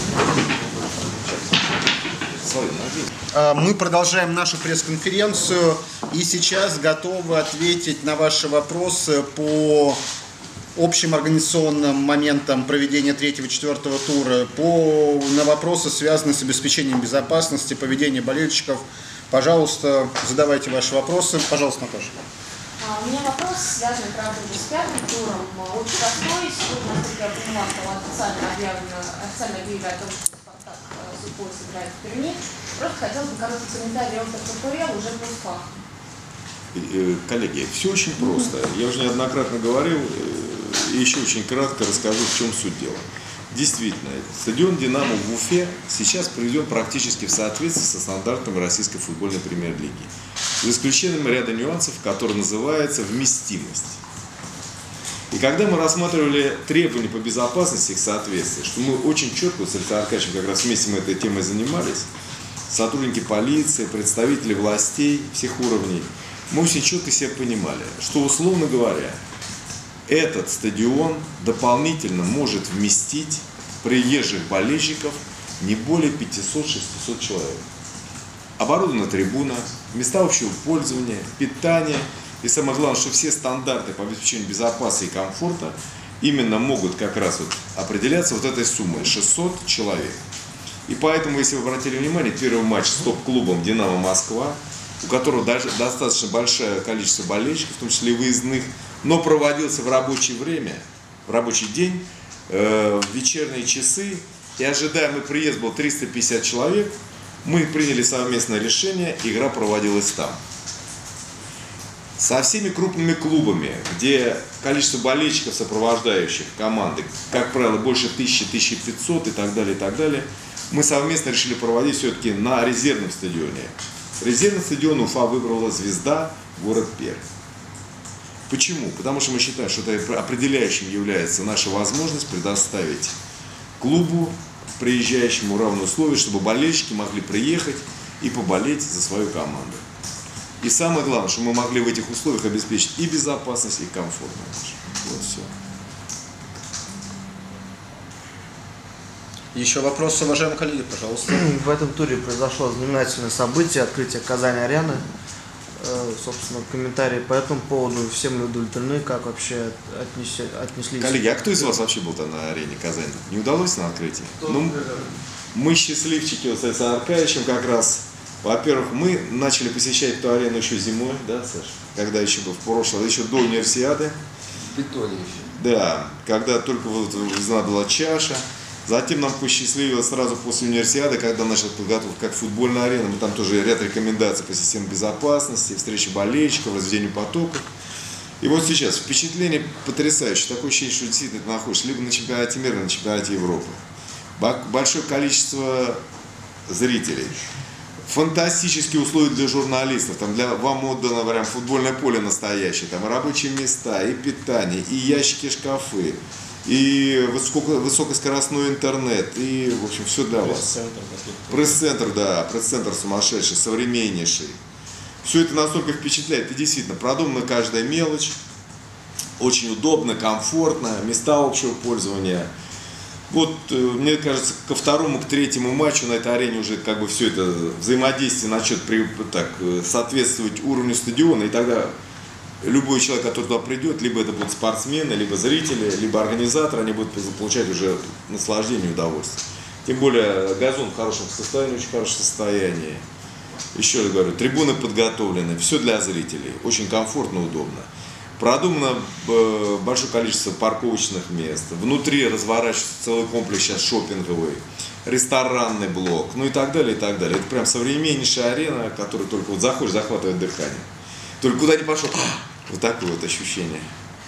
Мы продолжаем нашу пресс-конференцию и сейчас готовы ответить на ваши вопросы по общим организационным моментам проведения 3-4 тура, на вопросы, связанные с обеспечением безопасности, поведения болельщиков. Пожалуйста, задавайте ваши вопросы. Пожалуйста, Наташа. У меня вопрос, связанный, правда, уже с 5-м туром. Очень простой. Сегодня, насколько я понимаю, официально объявили о том, что Спартак Сухой сыграет в Перми. Просто хотелось бы короткий комментарий от РППЛ уже по факту. Коллеги, все очень просто. Я уже неоднократно говорил, и еще очень кратко расскажу, в чем суть дела. Действительно, стадион «Динамо» в Уфе сейчас приведен практически в соответствии со стандартами российской футбольной премьер-лиги. За исключением ряда нюансов, которые называются вместимость. И когда мы рассматривали требования по безопасности и их соответствия, что мы очень четко с Александром Аркадьевичем как раз вместе мы этой темой занимались, сотрудники полиции, представители властей всех уровней, мы очень четко себя понимали, что, условно говоря, этот стадион дополнительно может вместить приезжих болельщиков не более 500-600 человек. Оборудована трибуна, места общего пользования, питание и самое главное, что все стандарты по обеспечению безопасности и комфорта именно могут как раз вот определяться вот этой суммой 600 человек. И поэтому, если вы обратили внимание, первый матч с топ-клубом «Динамо Москва», у которого даже достаточно большое количество болельщиков, в том числе и выездных, но проводился в рабочее время, в рабочий день, в вечерние часы, и ожидаемый приезд был 350 человек, мы приняли совместное решение, игра проводилась там. Со всеми крупными клубами, где количество болельщиков, сопровождающих команды, как правило, больше 1000-1500 и так далее, мы совместно решили проводить все-таки на резервном стадионе. Резервный стадион Уфа выбрала «Звезда», город Пермь. Почему? Потому что мы считаем, что это определяющим является наша возможность предоставить клубу, приезжающему, равные условия, чтобы болельщики могли приехать и поболеть за свою команду. И самое главное, что мы могли в этих условиях обеспечить и безопасность, и комфорт. Вот все. Еще вопросы, уважаемые коллеги, пожалуйста. В этом туре произошло знаменательное событие, открытие Казани-арены. Собственно, комментарии по этому поводу, все мы удовлетворены, как вообще отнеслись. Коллеги, а кто из вас вообще был там на арене Казани? Не удалось на открытии? Ну, мы счастливчики вот с Александром Аркадьевичем как раз. Во-первых, мы начали посещать эту арену еще зимой, да, Саша? Когда еще был в прошлом, еще до универсиады. В бетоне еще. Да, когда только вот введена была чаша. Затем нам посчастливилось сразу после универсиады, когда начал подготовку как футбольная арена. Мы там тоже ряд рекомендаций по системе безопасности, встречи болельщиков, разведению потоков. И вот сейчас впечатление потрясающее. Такое ощущение, что действительно ты находишься либо на чемпионате мира, либо на чемпионате Европы. Большое количество зрителей. Фантастические условия для журналистов. Там вам отдано прям футбольное поле настоящее. Там и рабочие места, и питание, и ящики, шкафы, и высокоскоростной интернет, и, в общем, все для вас. Пресс-центр, да, пресс-центр сумасшедший, современнейший. Все это настолько впечатляет. И действительно, продумана каждая мелочь. Очень удобно, комфортно, места общего пользования. Вот, мне кажется, ко второму, к третьему матчу на этой арене уже как бы все это взаимодействие начнет соответствовать уровню стадиона, и тогда любой человек, который туда придет, либо это будут спортсмены, либо зрители, либо организаторы, они будут получать уже наслаждение и удовольствие. Тем более газон в хорошем состоянии, очень хорошем состоянии. Еще раз говорю, трибуны подготовлены, все для зрителей, очень комфортно, удобно. Продумано большое количество парковочных мест. Внутри разворачивается целый комплекс сейчас шопинговый, ресторанный блок, ну и так далее, и так далее. Это прям современнейшая арена, которая только вот заходишь, захватывает дыхание. Только куда ни пошел, вот такое вот ощущение.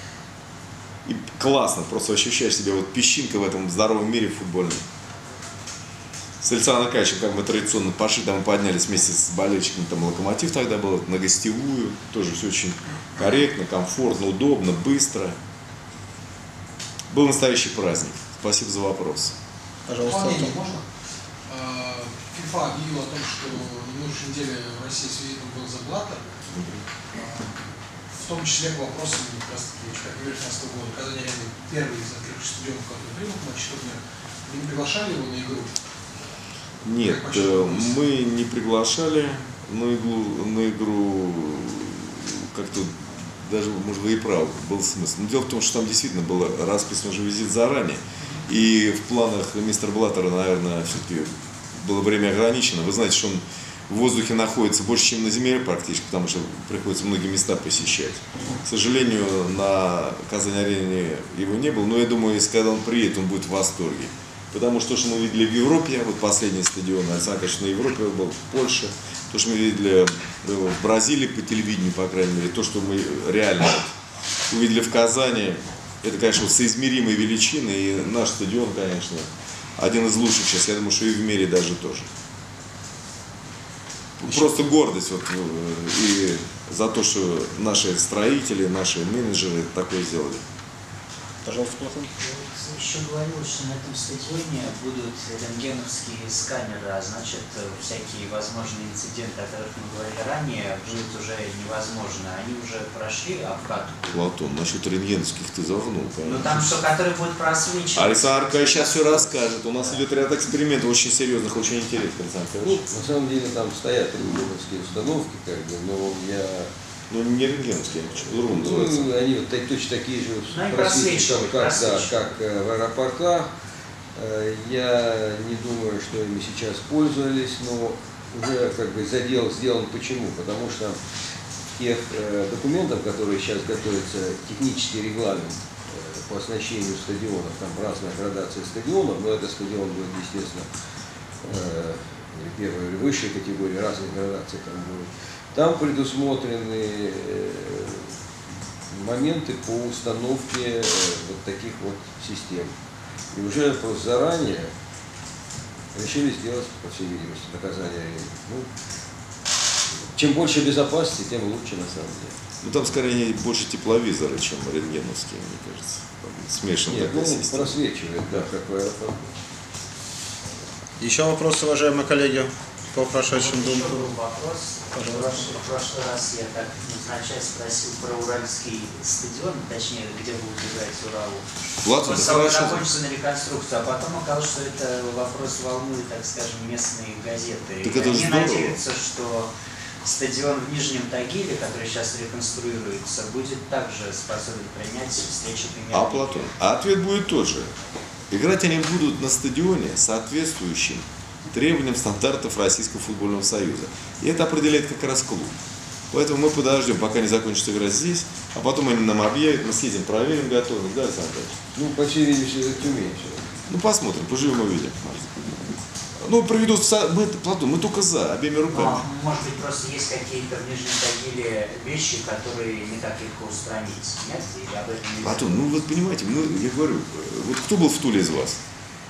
И классно, просто ощущаешь себя вот песчинкой в этом здоровом мире футбольном. С Александром Аркадьевичем, как мы традиционно пошли, там мы поднялись вместе с болельщиками, там Локомотив тогда был, на гостевую, тоже все очень корректно, комфортно, удобно, быстро. Был настоящий праздник. Спасибо за вопрос. Пожалуйста. Дополнение можно? ФИФА объявила о том, что на минувшей неделе в России свидетелем был Заблата. В том числе по вопросам, как раз таки, как 2019 года, Казань Арена первый из открытых стадионов, который принял матч турнира. Вы не приглашали его на игру? Нет, мы не приглашали на игру, как-то даже, может быть, и прав был смысл. Но дело в том, что там действительно был расписан уже визит заранее. И в планах мистера Блаттера, наверное, все-таки было время ограничено. Вы знаете, что он в воздухе находится больше, чем на земле практически, потому что приходится многие места посещать. К сожалению, на Казань-арене его не было, но я думаю, если когда он приедет, он будет в восторге. Потому что то, что мы видели в Европе, вот последний стадион, Александр, конечно, на Европе был, в Польше, то, что мы видели в Бразилии по телевидению, по крайней мере, то, что мы реально увидели в Казани, Это, конечно, соизмеримые величины, и наш стадион, конечно, один из лучших сейчас, я думаю, что и в мире даже тоже. Просто гордость вот, и за то, что наши строители, наши менеджеры такое сделали. Пожалуйста, Платон. Еще говорилось, что на этом стадионе будут рентгеновские сканеры, а значит, всякие возможные инциденты, о которых мы говорили ранее, будет уже невозможно. Они уже прошли обкатку. Платон, насчет рентгеновских ты загнул, конечно. Ну там что, который будет просвечивать. Александр Аркадьевич сейчас все расскажет. У нас идет ряд экспериментов очень серьезных, очень интересных, Александр Аркадьевич. На самом деле там стоят рентгеновские установки, как бы, но я... Ну не рентгеновские, они что-то по-другому называются. Ну, они вот точно такие же просвечивают, как в аэропортах. Я не думаю, что ими сейчас пользовались, но уже как бы задел сделан. Почему? Потому что в тех документах, которые сейчас готовятся, технический регламент по оснащению стадионов, там разная градация стадионов, но это стадион будет, естественно, первой или высшей категории, разные градации там будут. Там предусмотрены моменты по установке вот таких вот систем. И уже просто заранее решили сделать, по всей видимости, наказание. Ну, чем больше безопасности, тем лучше на самом деле. Ну там скорее больше тепловизоры, чем рентгеновские, мне кажется. Смешан такая система. Просвечивает, да, как в аэропорту. Еще вопросы, уважаемые коллеги, по прошедшим Еще думам? был вопрос. В прошлый раз я так невзначай спросил про Уральский стадион, точнее, где будет играть Урал. Ладно, После того, как закончится на реконструкцию, а потом оказалось, что это вопрос волнует, так скажем, местные газеты. Так это они здорово. надеются, что стадион в Нижнем Тагиле, который сейчас реконструируется, будет также способен принять встречу А, премьер-лиги. Платон, а ответ будет тот же. Играть они будут на стадионе, соответствующим требованиям стандартов Российского футбольного союза. И это определяет как раз клуб. Поэтому мы подождем, пока не закончится игра здесь, а потом они нам объявят, мы съездим, проверим готовность, да, Александр Ильич? Ну, по всей видимости, это Тюмень. Ну, посмотрим, поживем увидим. Ну, проведут, Платон, мы только за, обеими руками. Но, может быть, просто есть какие-то в Нижнем Тагиле вещи, которые не так легко устранить. Нет? Или об этом не Платон, ну вот понимаете, я говорю, вот кто был в Туле из вас?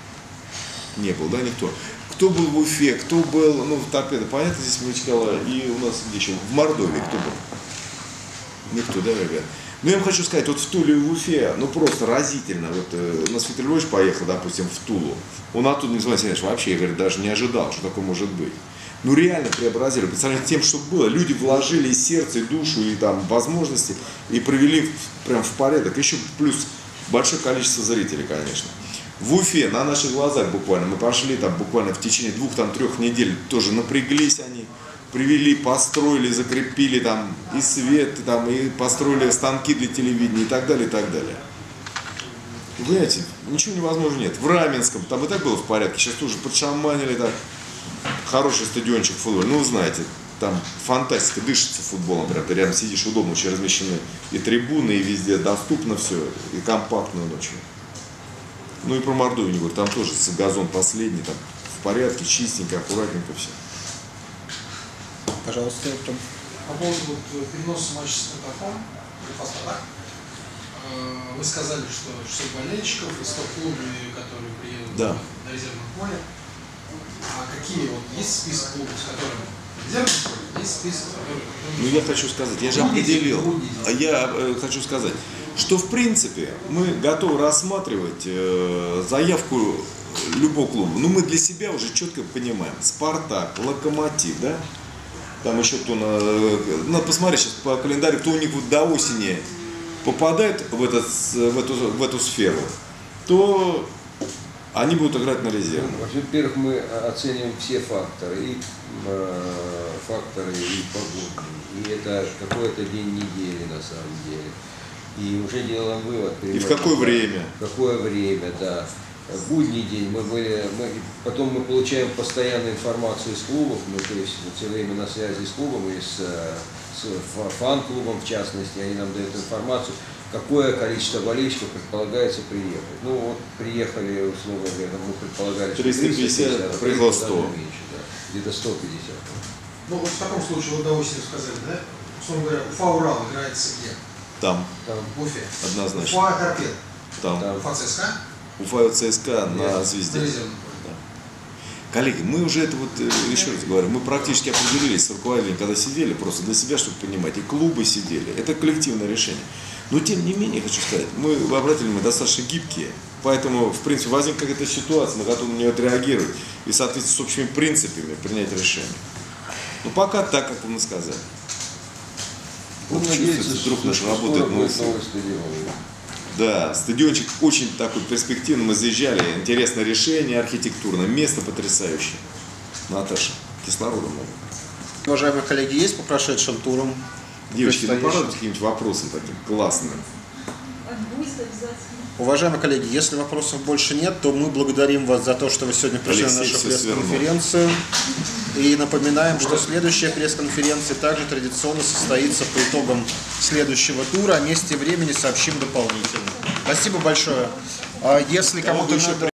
Не был, да, никто. Кто был в Уфе, кто был, ну, в Торпедо, понятно, здесь Махачкала, и у нас где еще, в Мордовии кто был? Никто, да, ребят? Но я вам хочу сказать, вот в Туле и в Уфе, ну, просто разительно. Вот у нас Виктор Львович поехал, допустим, в Тулу. Он оттуда, не знаю, вообще, я говорю, даже не ожидал, что такое может быть. Ну, реально преобразили, представляете, тем, что было. Люди вложили и сердце, и душу, и там возможности, и привели прям в порядок. Еще плюс большое количество зрителей, конечно. В Уфе на наших глазах буквально, мы пошли там буквально в течение 2-3 недель, тоже напряглись они, привели, построили, закрепили там и свет, там, и построили станки для телевидения и так далее, и так далее. Вы знаете, ничего невозможного нет. В Раменском, там и так было в порядке, сейчас тоже подшаманили так, хороший стадиончик футбольный, ну, вы знаете, там фантастика, дышится футболом, прям ты рядом сидишь, удобно, очень размещены и трибуны, и везде доступно все, и компактно очень. Ну и про Мордовию не говорю, там тоже газон последний, там в порядке, чистенько, аккуратненько все. Пожалуйста, Артем. По поводу переноса матча с Спартаком, вы сказали, что 600 болельщиков и 100 клубов, которые приедут на резервном поле. А какие, вот есть список клубов, с которыми резервном поле, есть список, с которыми... Ну я хочу сказать, я же определил, я хочу сказать, что в принципе мы готовы рассматривать заявку любого клуба. Ну мы для себя уже четко понимаем. Спартак, Локомотив, да? Там еще кто надо посмотреть сейчас по календарю, кто у них вот до осени попадает в эту сферу, то они будут играть на резерве. Во-первых, мы оцениваем все факторы, и погодные, и это какой-то день недели на самом деле. И уже делаем вывод. И в какое время? В какое время, да. Будний день потом мы получаем постоянную информацию из клубов, мы то есть все время на связи с клубом и с фан-клубом в частности, они нам дают информацию, какое количество болельщиков предполагается приехать. Ну вот приехали, условно говоря, мы предполагали, что 350, приехало 100. Меньше, да, где-то 150. Ну вот в таком случае, вот до осени сказали, да? Условно говоря, Уфа Урал играется где? Там. Уфе. Однозначно. Уфа Торпед. Там. Уфа ЦСКА. Уфа ЦСКА на Звезде. Да. Коллеги, мы уже это вот, еще раз говорю, мы практически определились с руководителем, когда сидели, просто для себя, чтобы понимать, и клубы сидели. Это коллективное решение. Но тем не менее, хочу сказать, мы обратили, мы достаточно гибкие. Поэтому, в принципе, возникла какая-то ситуация, мы готовы на нее отреагировать и в соответствии с общими принципами принять решение. Но пока так, как мы сказали. Будем надеяться, вдруг что наш скоро работает будет новый стадион. Да, стадиончик очень такой перспективный, мы заезжали, интересное решение архитектурное, место потрясающее. Наташа, кислорода много. Уважаемые коллеги, есть по прошедшим турам? Девочки, ну порадуйте каким-нибудь вопросом таким классным. Уважаемые коллеги, если вопросов больше нет, то мы благодарим вас за то, что вы сегодня пришли на нашу пресс-конференцию. И напоминаем, что следующая пресс-конференция также традиционно состоится по итогам следующего тура. О месте и времени сообщим дополнительно. Спасибо большое. Если кому-то надо...